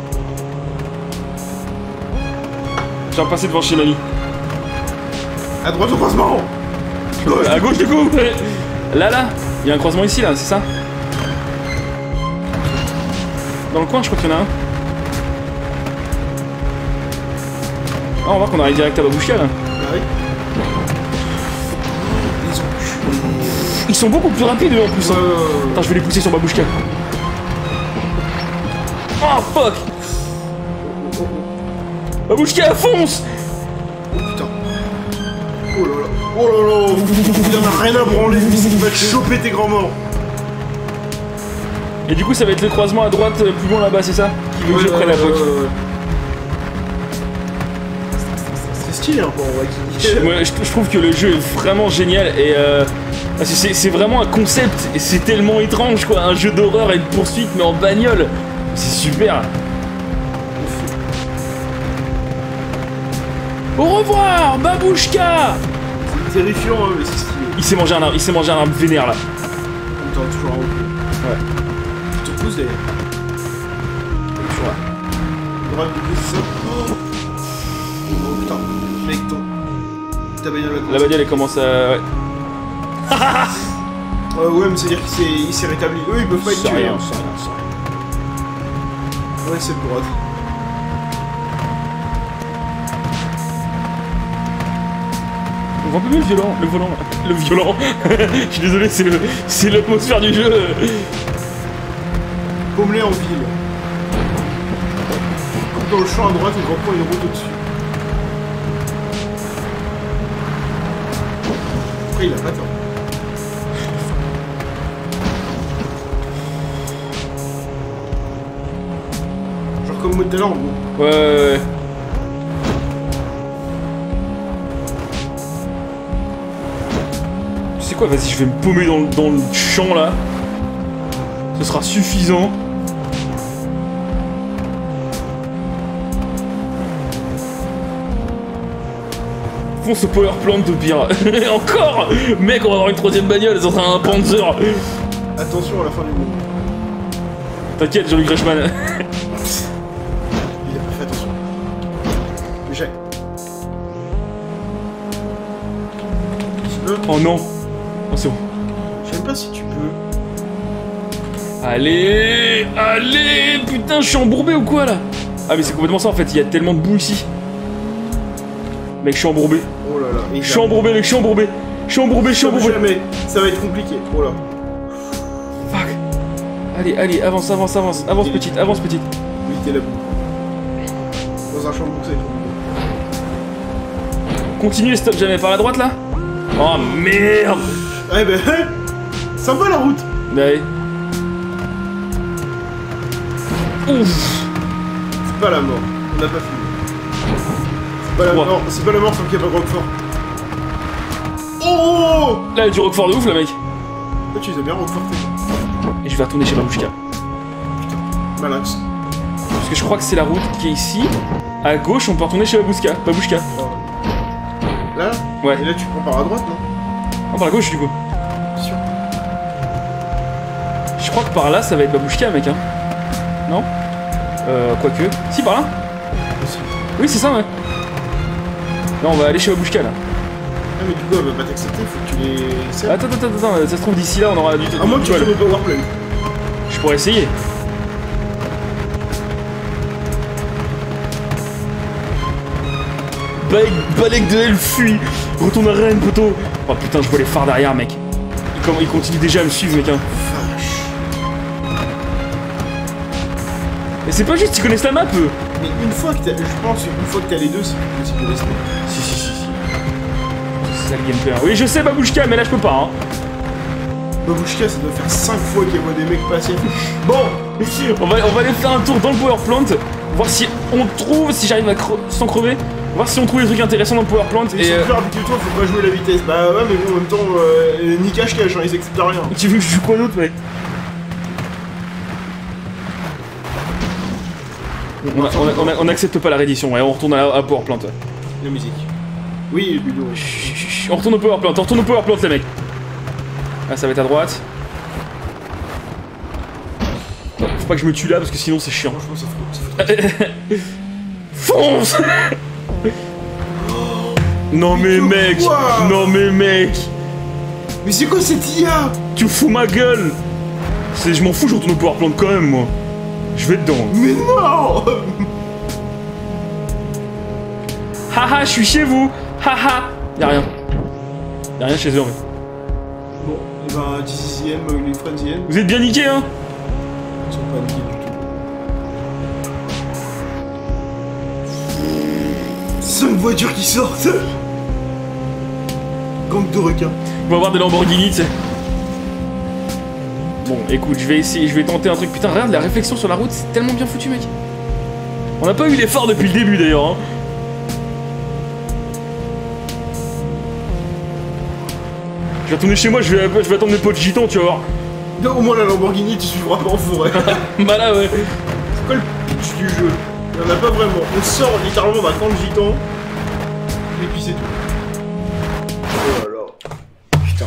J'ai repassé devant chez Nani. À droite au croisement. À gauche du coup. Là, il y a un croisement ici, là, c'est ça? Dans le coin, je crois qu'il y en a un. Ah, on voit qu'on arrive direct à Babouchka, là. Ah oui. Ils sont beaucoup plus rapides, eux, en plus. Attends, je vais les pousser sur Babouchka. Oh, fuck. Babouchka, fonce. Oh, putain. Oh là là. Oh là là. Il en a rien à branler. Il va te choper tes grands morts. Et du coup, ça va être le croisement à droite, plus loin là-bas, c'est ça? Qui veut que je prenne la POC. C'est stylé, hein, pour moi, je trouve que le jeu est vraiment génial et c'est vraiment un concept et c'est tellement étrange, quoi. Un jeu d'horreur et de poursuite, mais en bagnole. C'est super. Au revoir, Babouchka. C'est terrifiant, hein, mais c'est stylé. Il s'est mangé un arbre vénère là. Attends, toujours un recul. Ouais. Je te pousse d'ailleurs. Tu vois. Droite, c'est ça. Oh putain, mec, ta bagnole la bagnole elle commence à... Ouais. Ouais, mais c'est-à-dire qu'il s'est rétabli. Eux, ils peuvent pas être tués. Rien. Ouais, c'est le droite. On voit un peu mieux le volant. Je suis désolé, c'est l'atmosphère du jeu. Pommelé en ville. Comme dans le champ à droite, on reprend une route au-dessus. Après, il a pas tort. Genre comme moi tout à l'heure, en gros. Ouais. Tu sais quoi, vas-y, je vais me paumer dans le champ là. Ce sera suffisant. Fonce au power plant au pire. Encore. Mec, on va avoir une troisième bagnole, ça sera un Panzer. Attention à la fin du monde. T'inquiète, Jean-Luc Reichmann. Il a pas fait attention. J'ai. Oh non. Oh, c'est bon. Je sais même pas si tu peux. Allez, putain, je suis embourbé ou quoi là? Ah mais c'est complètement ça en fait, il y a tellement de boue ici. Mec, je suis embourbé. Oh là là. Je suis embourbé, mec, je suis embourbé. Jamais. Ça va être compliqué. Oh là. Fuck. Allez, avance, petite. Évitez la boue. Dans un champ de boue, ça va être compliqué. Continuez, stop jamais par la droite là. Oh merde. Ouais ben, sympa la route. Ouais. Ouf. C'est pas la mort. On n'a pas fini. C'est pas la mort sans qu'il n'y a pas de Roquefort. Oh. Là, il y a du Roquefort de ouf là, mec. Toi, tu les as bien Roqueforté. Et je vais retourner chez Babouchka. Malinx. Parce que je crois que c'est la route qui est ici. À gauche, on peut retourner chez Babouchka. Là. Ouais. Et là, tu prends par la droite, non? Non, par la gauche du coup. Sûr. Je crois que par là, ça va être Babouchka, mec, hein. Non? Quoique. Si, par là? Si. Oui, c'est ça, ouais. Non, on va aller chez Babouchka, là. Ah, mais du coup, elle va pas t'accepter, faut que tu les... Attends, ça se trouve d'ici là, on aura du... À moins que tu tournes au powerplay. Je pourrais essayer. Balek de elle fuit. Retourne à Rennes, poteau. Oh putain, je vois les phares derrière, mec. Il continue déjà à me suivre, mec, hein. Et c'est pas juste, ils connaissent la map, eux. Mais une fois que t'as... Je pense une fois que t'as les deux, c'est plus possible de rester. Si. C'est ça le gameplay. Hein. Oui, je sais, Babouchka, mais là, je peux pas, hein. Babouchka, ça doit faire 5 fois qu'il voit des mecs passer. Bon, on va aller faire un tour dans le power plant, voir si on trouve, si j'arrive à sans crever, voir si on trouve des trucs intéressants dans le power plant. Et c'est clair, habituellement, faut pas jouer la vitesse. Bah ouais, mais bon, en même temps, ni cache-cache, hein, ils acceptent rien. Tu veux que je joue quoi d'autre, mec? On n'accepte pas la reddition, ouais, on retourne à power plant. Ouais. La musique. Oui, le bureau. On retourne au power plant, les mecs. Ah, ça va être à droite. Faut pas que je me tue là parce que sinon c'est chiant. Franchement, ça fait... Fonce. Non mais mec. Mais c'est quoi cette IA? Tu fous ma gueule. Je m'en fous, je retourne au power plant quand même, moi. Je vais dedans. Mais non. Haha, je suis chez vous. Haha. Y'a rien chez eux en fait. Bon, et ben, DCCM, les Frenziennes. Vous êtes bien niqués, hein? Ils sont pas niqués du tout. 5 voitures qui sortent. Gang de requins. On va avoir des Lamborghini, tu sais. Bon, écoute, je vais tenter un truc. Putain, regarde, la réflexion sur la route, c'est tellement bien foutu, mec. On n'a pas eu les phares depuis le début, d'ailleurs, hein. Je vais retourner chez moi, je vais attendre mes potes gitans, tu vas voir. Non, au moins la Lamborghini, tu suivras pas en forêt. Bah là, ouais. C'est quoi le pitch du jeu? Il y en a pas vraiment. On sort littéralement d'un camp de gitans. et puis c'est tout. Oh là là. Putain.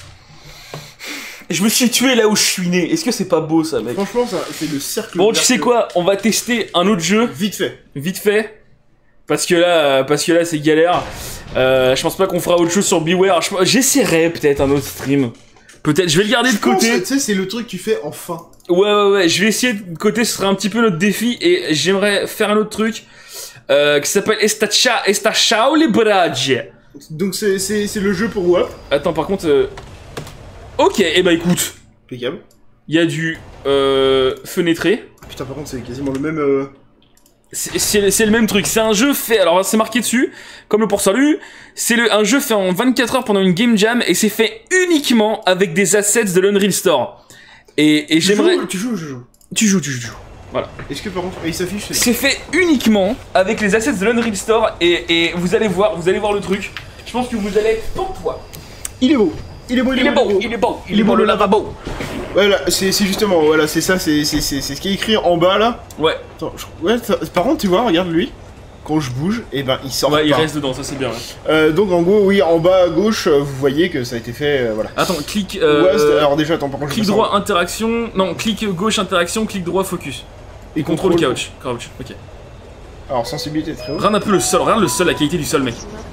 Je me suis tué là où je suis né. Est-ce que c'est pas beau ça, mec? Franchement, ça, c'est le cercle. Bon, tu sais quoi? On va tester un autre jeu. Vite fait. Vite fait. Parce que là c'est galère. Je pense pas qu'on fera autre chose sur Beware. J'essaierai peut-être un autre stream. Peut-être, je vais le garder de côté. Tu sais, c'est le truc que tu fais enfin. Ouais. Je vais essayer de côté. Ce sera un petit peu notre défi. Et j'aimerais faire un autre truc qui s'appelle Esta Chao Librage. Donc c'est le jeu pour WAP. Attends, par contre. Ok, et bah écoute. Impeccable. Il y a du fenêtré. Putain, par contre, c'est quasiment le même. C'est le même truc. C'est un jeu fait. Alors, c'est marqué dessus, comme le pour salut. C'est un jeu fait en 24 heures pendant une game jam et c'est fait uniquement avec des assets de l'Unreal Store. Et j'aimerais. Tu joues. Tu joues. Voilà. Est-ce que par contre, il s'affiche? C'est fait uniquement avec les assets de l'Unreal Store et vous allez voir le truc. Je pense que vous allez être pantois. Il est beau. Il est beau le lavabo. Voilà, c'est justement, voilà, c'est ça, c'est ce qui est écrit en bas là. Ouais. Attends, par contre, tu vois, regarde lui. Quand je bouge, et ben il sort. Ouais, il pas. reste dedans, ça c'est bien. Ouais. Donc en gros, oui, en bas à gauche, vous voyez que ça a été fait, voilà. Attends, clic. Alors déjà, attends, par contre, clic droit interaction. Non, clic gauche interaction, clic droit focus. Et contrôle crouch. Ok. Alors sensibilité très haute. Regarde un peu le sol, regarde le sol, la qualité du sol, mec.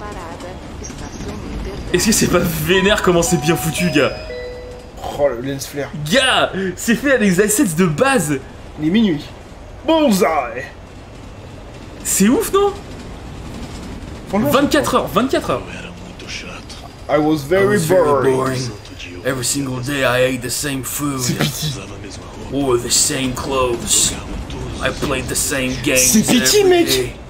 Est-ce que c'est pas vénère comment c'est bien foutu, gars? Oh, le lens flare. Gars, c'est fait avec des assets de base. Il est minuit. Bullseye. C'est ouf, non? Franchement, 24 heures. I was very boring. Every single day I ate the same food. C'est pitié. Wore the same clothes. I played the same games. C'est pitié, mec.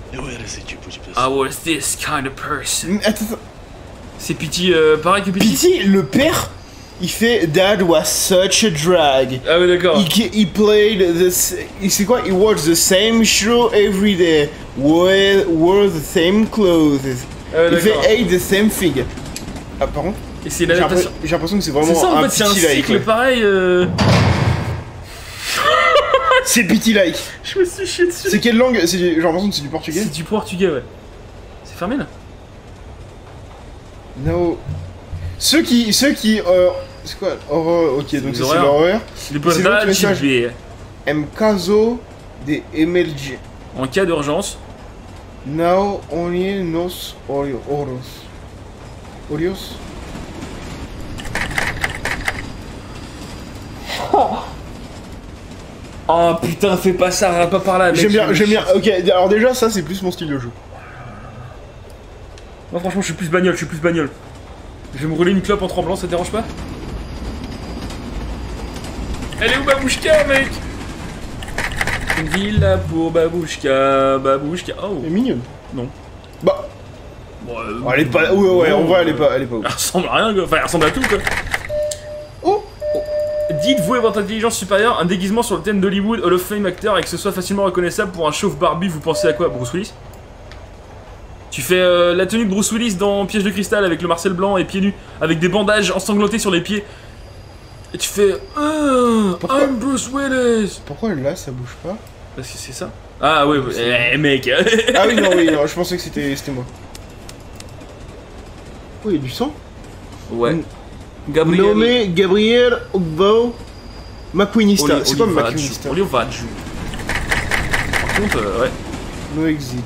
I was this kind of person. Attends. C'est Pity, pareil que Pity. Pity, le père, il fait Dad was such a drag. Ah ouais, d'accord. He played this. C'est quoi? He watched the same show every day. Wore the same clothes. Ah ouais, il fait d'accord. ate the same thing. Ah, par contre. Et c'est l'adaptation. J'ai l'impression que c'est vraiment C'est ça en un fait, c'est un Pity-like, cycle ouais. pareil. C'est Pity-like. Je me suis chié dessus. C'est quelle langue? J'ai l'impression que c'est du portugais. C'est du portugais, ouais. C'est fermé là? No. Ceux qui c'est quoi? Horreur. Ok, donc ça c'est l'horreur. Le portage message. Em caso de emergência. En cas d'urgence. Now only nos oros. Orios? Oh putain, fais pas ça, arrête pas par là. J'aime bien. Ok, alors déjà ça c'est plus mon style de jeu. Moi franchement je suis plus bagnole. Je vais me rouler une clope en tremblant, ça te dérange pas? Elle est où Babouchka, mec? Une villa pour Babouchka. Oh. Elle est mignonne. Non. Bah. Bon, elle est pas. Ouais, en vrai elle est pas ouf. Elle ressemble à rien, quoi. Enfin, elle ressemble à tout, quoi. Oh. Dites-vous et votre intelligence supérieure, un déguisement sur le thème d'Hollywood Hall of Fame acteur et que ce soit facilement reconnaissable pour un chauve barbu, vous pensez à quoi? Bruce Willis? Tu fais la tenue de Bruce Willis dans Piège de cristal avec le Marcel blanc et pieds nus, avec des bandages ensanglantés sur les pieds. Et tu fais I'm Bruce Willis. Pourquoi là ça bouge pas? Parce que c'est ça. Ah ouais, mec. Ah oui, non, je pensais que c'était moi. Oh, il y a du sang? Ouais. Nommé Gabriel Ogbo Maquinista. C'est quoi Maquinista? Oliovaju. Par contre, ouais. No exit.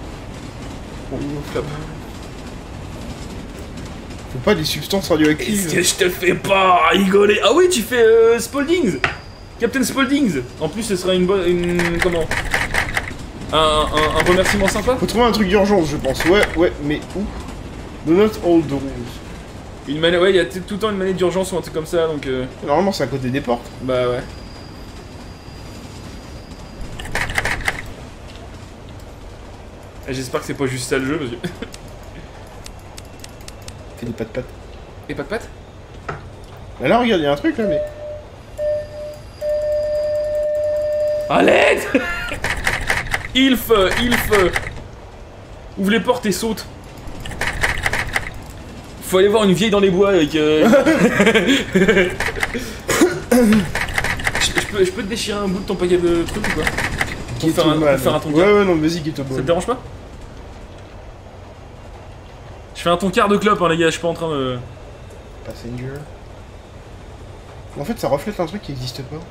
Faut pas des substances radioactives. Est-ce que je te fais pas rigoler? Ah oui, tu fais Spauldings. Captain Spauldings. En plus, ce sera une bonne... comment? Un remerciement sympa. Faut trouver un truc d'urgence, je pense. Ouais, mais où? Do not hold the rules. Une manette, ouais, il y a tout le temps une manette d'urgence ou un truc comme ça, donc... Normalement, c'est à côté des portes. Bah ouais. Et j'espère que c'est pas juste ça le jeu, parce que... Fais des pattes. Et pas de pattes? Bah là, regarde, il y a un truc là, mais... À l'aide. Ilf. Ouvre les portes et saute. Faut aller voir une vieille dans les bois avec... je peux te déchirer un bout de ton paquet de trucs ou quoi? Pour faire un tonka. Ouais, non, vas-y, get au Ça te dérange pas? Je fais un ton quart de clope, hein, les gars, je suis pas en train de... Passenger. En fait, ça reflète un truc qui n'existe pas.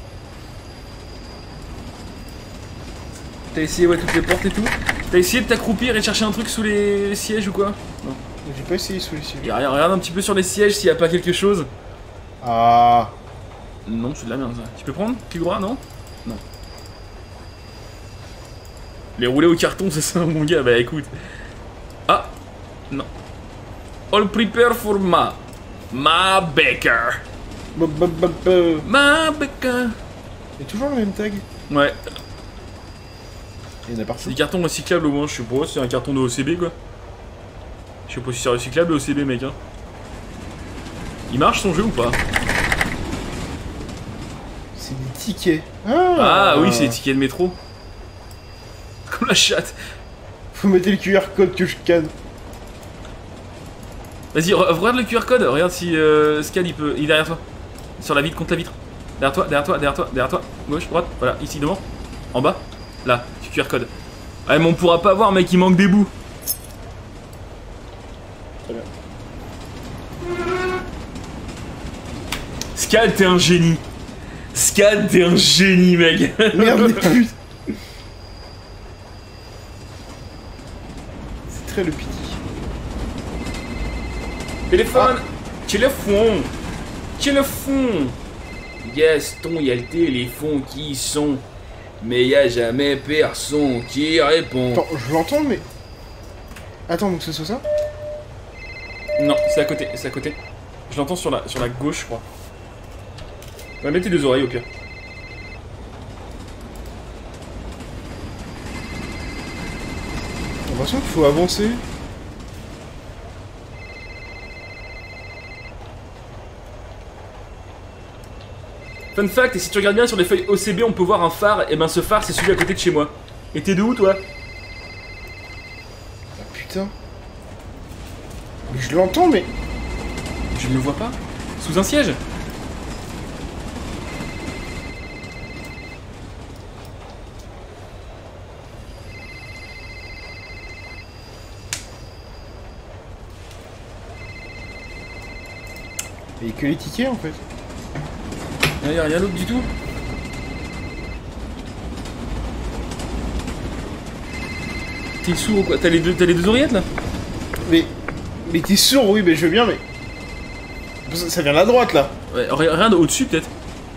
T'as essayé, ouais, toutes les portes et tout. T'as essayé de t'accroupir et de chercher un truc sous les sièges ou quoi? Non. J'ai pas essayé sous les sièges. Regarde un petit peu sur les sièges s'il y a pas quelque chose. Ah. Non, c'est de la merde ça. Tu peux prendre? Clic droit, non? Non. Les rouler au carton, c'est ça, mon gars? Bah écoute. Ah! Non. All prepare for ma baker. Ma baker. Il y a toujours le même tag. Ouais. Il y en a partout. C'est des cartons recyclables au moins, je sais pas, c'est un carton de OCB quoi. Je sais pas si c'est recyclable le OCB mec hein. Il marche son jeu ou pas? C'est des tickets. Ah oui, c'est des tickets de métro. Comme la chatte. Faut mettre le QR code que je scanne. Vas-y, regarde le QR code, regarde si scan il peut. Il est derrière toi. Sur la vitre, contre la vitre. Derrière toi, derrière toi, derrière toi, derrière toi. Gauche, droite, voilà, ici devant. En bas. Là, QR code. Ouais, mais on pourra pas voir, mec, il manque des bouts. Très bien. Scad, t'es un génie. Scad, t'es un génie, mec. Merde, putain. C'est très le piti. Téléphone. Téléphone. Téléphone. Gaston, y'a le téléphone qui sonne. Mais y a jamais personne qui répond. Attends, je l'entends, mais... Attends, donc c'est ça? Non, c'est à côté, c'est à côté. Je l'entends sur la gauche, je crois. Ouais, mets tes deux oreilles au pire. J'ai l'impression qu'il faut avancer. Fun fact, et si tu regardes bien sur les feuilles OCB, on peut voir un phare, et ben ce phare c'est celui à côté de chez moi. Et t'es de où toi? Ah putain. Mais je l'entends, mais... Je ne le vois pas. Sous un siège? Il y a que les tickets en fait. Y'a rien d'autre du tout. T'es sourd ou quoi? T'as les deux oreillettes là? Mais t'es sourd, oui, mais je veux bien, mais... Ça vient de la droite là. Ouais, rien au-dessus peut-être.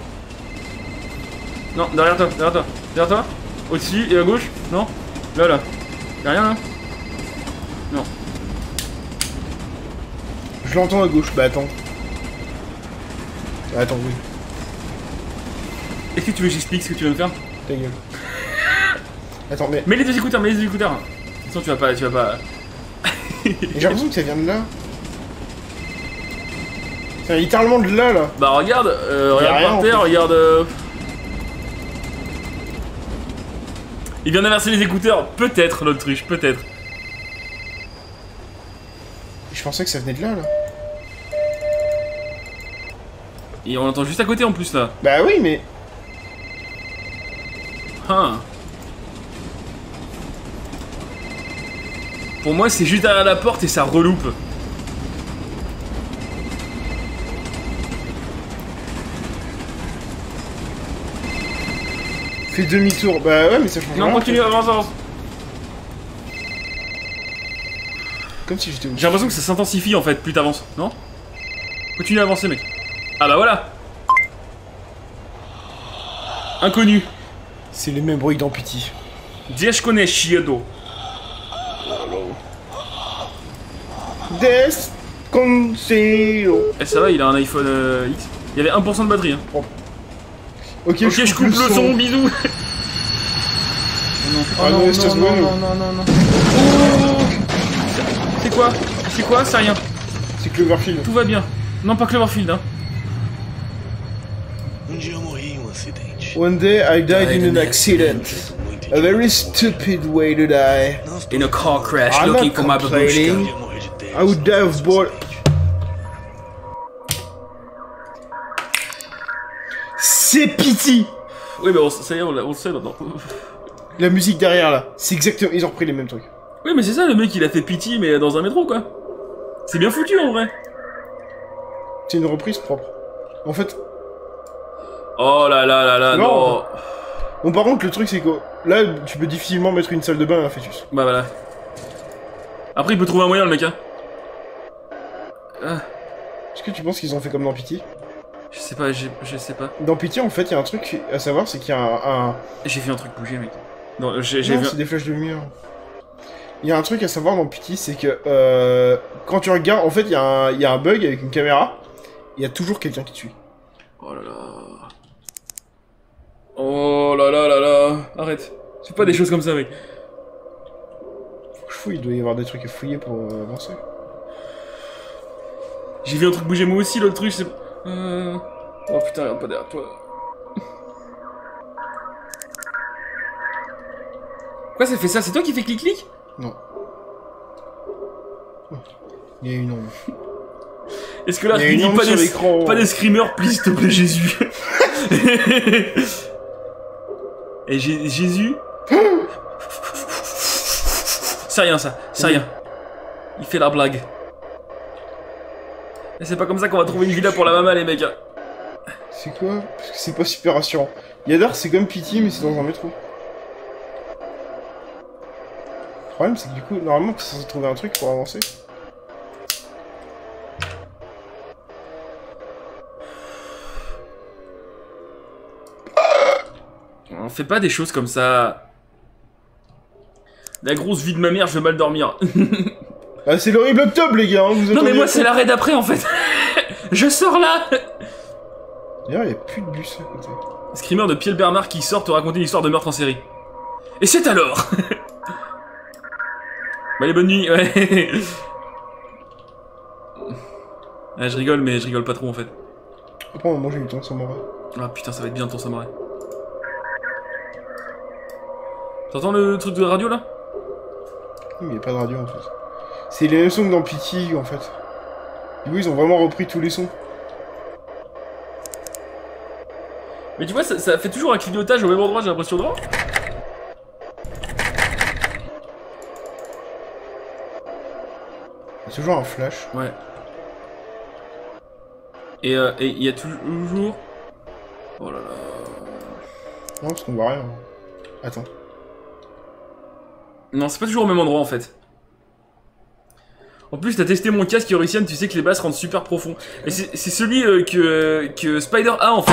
Non, derrière toi, derrière toi. Derrière toi. Au-dessus et à gauche. Non. Là. Y'a rien là? Non. Je l'entends à gauche, bah attends. Attends, oui. Est-ce que tu veux que j'explique ce que tu viens de faire? Ta gueule. Attends, mais... Mets les deux écouteurs, mets les deux écouteurs. De toute façon, tu vas pas... J'ai l'impression que ça vient de là. Ça vient littéralement de là, là. Bah regarde, regarde par terre, regarde... Il vient d'inverser les écouteurs, peut-être l'autruche, peut-être. Je pensais que ça venait de là, là. Et on l'entend juste à côté en plus là. Bah oui, mais... Hein. Pour moi, c'est juste derrière la porte et ça reloupe. Fais demi-tour. Bah ouais, mais ça change rien. Non, continue, avance. Comme si j'étais... J'ai l'impression que ça s'intensifie en fait, plus t'avances, non? Continue à avancer, mec. Ah bah voilà. Inconnu. C'est les mêmes bruits que dans Pity. Desconhecido. Desconhecido. Eh ça va, il a un iPhone X. Il y avait 1% de batterie. Hein. Oh. Ok, je coupe le son, bisous. non. Ah non, non. Oh. C'est quoi? C'est quoi? C'est rien. C'est Cloverfield. Tout va bien. Non, pas Cloverfield, hein. One day I died in an accident. A very stupid way to die. In a car crash, I'm looking not for my babushka. I would die of bored. C'est Pity. Oui, mais ça y est, on le sait maintenant. La musique derrière là, c'est exactement. Ils ont repris les mêmes trucs. Oui, mais c'est ça, le mec il a fait Pity, mais dans un métro quoi. C'est bien foutu en vrai. C'est une reprise propre. En fait... Oh là là là là, non. Bon, par contre, le truc, c'est que là, tu peux difficilement mettre une salle de bain à un fœtus. Bah voilà. Après, il peut trouver un moyen, le mec, hein. Est-ce que tu penses qu'ils ont fait comme dans Pity? Je sais pas, je sais pas. Dans Pity, en fait, il y a un truc à savoir, c'est qu'il y a un... J'ai vu un truc bouger, mec. Non, Non, c'est des flèches de lumière. Il y a un truc à savoir dans Pity, c'est que quand tu regardes, en fait, il y a un bug avec une caméra, il y a toujours quelqu'un qui te suit. Oh là là. Oh là là là là. Arrête. C'est pas des choses comme ça, mec. Faut que je fouille, il doit y avoir des trucs à fouiller pour avancer. J'ai vu un truc bouger moi aussi, l'autre truc, c'est... Oh putain, regarde pas derrière toi. Pourquoi ça fait ça? C'est toi qui fais clic-clic? Non. Il y a une ombre. Est-ce que là, tu dis pas des screamers, please, s'il te plaît, Jésus? Et Jésus? C'est rien, ça. C'est rien. Il fait la blague. Et c'est pas comme ça qu'on va trouver une villa pour la maman, les mecs. C'est quoi? Parce que c'est pas super rassurant. Yadar, c'est comme Pity, mais c'est dans un métro. Le problème, c'est que du coup, normalement, t'es censé trouver un truc pour avancer. On fait pas des choses comme ça. La grosse vie de ma mère, je vais mal dormir. Ah, c'est l'horrible octobre, les gars, hein, vous non mais moi c'est l'arrêt d'après en fait. Je sors là. D'ailleurs, il y a plus de bus à côté. Screamer de Pierre Bernard qui sort te raconter une histoire de meurtre en série. Et c'est alors. Bah les bonnes nuits, ouais. Ah, je rigole mais je rigole pas trop en fait. Après, on va manger du thon samouraï. Ah putain, ça va être bien ton samouraï. T'entends le truc de radio là? Oui, mais il n'y a pas de radio en fait. C'est les mêmes sons que dans Pity en fait. Du coup, ils ont vraiment repris tous les sons. Mais tu vois, ça fait toujours un clignotage au même endroit, j'ai l'impression, de... Il y a toujours un flash. Ouais. Et il y a toujours... Oh là là... Non, parce qu'on voit rien. Attends. Non, c'est pas toujours au même endroit en fait. En plus, t'as testé mon casque Eurasian, tu sais que les basses rentrent super profond. Et c'est celui que Spider a en fait.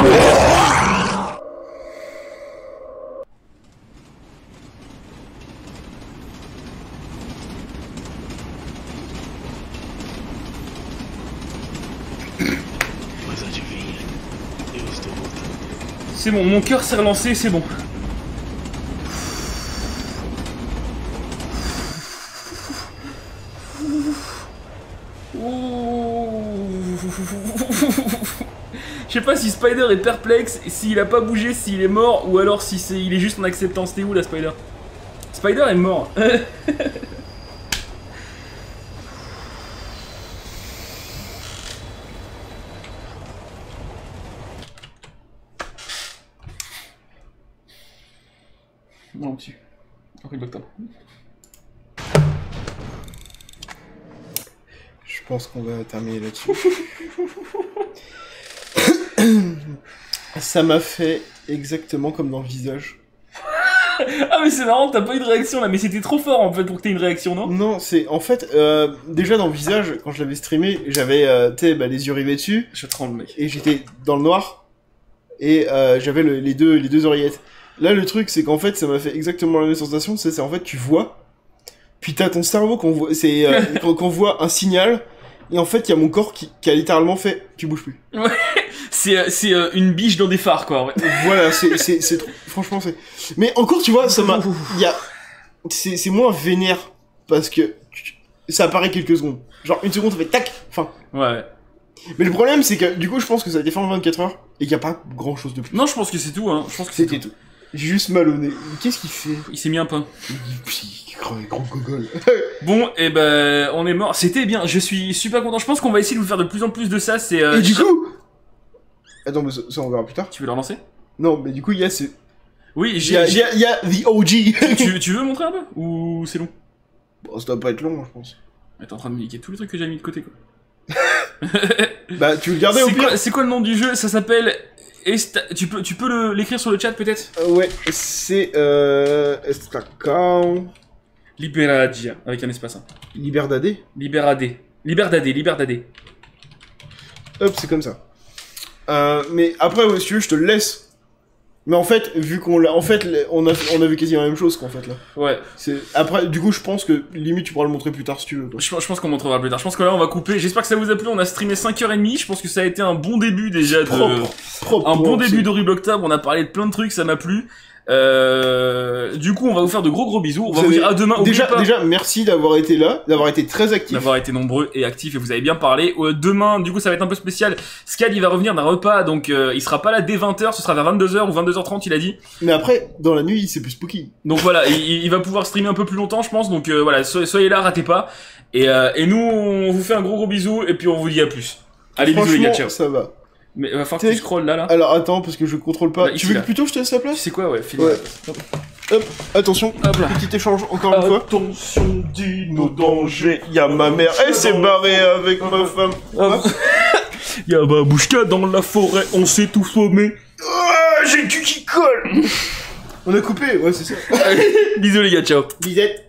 C'est bon, mon cœur s'est relancé, c'est bon. Je sais pas si Spider est perplexe, s'il a pas bougé, s'il est mort, ou alors si il est juste en acceptance. T'es où là, Spider? Spider est mort. Non, dessus. Horrible octobre. Je pense qu'on va terminer là-dessus. Ça m'a fait exactement comme dans le visage. Ah mais c'est marrant, t'as pas eu de réaction là, mais c'était trop fort en fait pour que t'aies une réaction, non? Non, c'est en fait déjà dans le visage, quand je l'avais streamé, j'avais les yeux rivés dessus. Je tremble, mec. Et j'étais dans le noir et j'avais les deux oreillettes. Là le truc c'est qu'en fait ça m'a fait exactement la même sensation, c'est en fait tu vois, puis t'as ton cerveau qu'on voit, c'est qu'on voit un signal. Et en fait, il y a mon corps qui a littéralement fait « tu bouges plus ». Ouais, c'est une biche dans des phares, quoi. Ouais. Voilà, c'est trop... Franchement, c'est... Mais encore, tu vois, ça m'a... C'est moins vénère, parce que ça apparaît quelques secondes. Genre, une seconde, ça fait tac, fin. Ouais. Mais le problème, c'est que, du coup, je pense que ça a été fait en 24 heures, et qu'il n'y a pas grand-chose de plus. Non, je pense que c'est tout, hein. Je pense que c'était tout. J'ai juste mal au nez. Qu'est-ce qu'il fait? Il s'est mis un pain. Gros gogol. Bon, et ben, on est mort. C'était bien, je suis super content. Je pense qu'on va essayer de vous faire de plus en plus de ça. C'est. Et du coup. Attends, mais ça on verra plus tard. Tu veux le relancer? Non, mais du coup, il y a ce. Oui, il y a The OG. tu veux montrer un peu? Ou c'est long? Bon, ça doit pas être long, je pense. T'es en train de niquer tous les trucs que j'ai mis de côté, quoi. Bah, tu veux le garder au pire? C'est quoi le nom du jeu? Ça s'appelle... Tu peux l'écrire sur le chat, peut-être? Ouais, c'est... Estacao... Liberadia, avec un espace. Hein. Liberdade. Liberdade. Hop, c'est comme ça. Mais après, ouais, si tu veux, je te le laisse. Mais en fait, vu qu'on l'a... En fait, on a vu quasiment la même chose, qu'en fait, là. Ouais. Après, du coup, je pense que, limite, tu pourras le montrer plus tard, si tu veux. Je pense qu'on montrera plus tard. Je pense que là, on va couper. J'espère que ça vous a plu. On a streamé 5h30. Je pense que ça a été un bon début, déjà, début d'Horrible Octobre. On a parlé de plein de trucs, ça m'a plu. Du coup, on va vous faire de gros bisous. On va vous dire à demain. Déjà, merci d'avoir été là, d'avoir été très actif. D'avoir été nombreux et actifs, et vous avez bien parlé. Demain, du coup, ça va être un peu spécial. Scad, il va revenir d'un repas, donc il sera pas là dès 20h, ce sera vers 22h ou 22h30, il a dit. Mais après, dans la nuit, c'est plus spooky. Donc voilà, il va pouvoir streamer un peu plus longtemps, je pense. Donc voilà, soyez là, ratez pas. Et nous, on vous fait un gros bisou, et puis on vous dit à plus. Allez, bisous les gars, ciao. Ça va. Mais va falloir que tu scrolles là. Alors attends, parce que je contrôle pas. Là, tu veux que plutôt je te laisse la place? Tu sais quoi, ouais, file. Ouais. Hop, attention, hop là. Petit échange encore une fois. Attention, dis-nous danger, y'a ma mère, elle s'est barrée avec ma femme. Y'a Babouchka dans la forêt, on s'est tout sommé. J'ai le cul qui colle. On a coupé, ouais c'est ça. Bisous les gars, ciao. Bisette.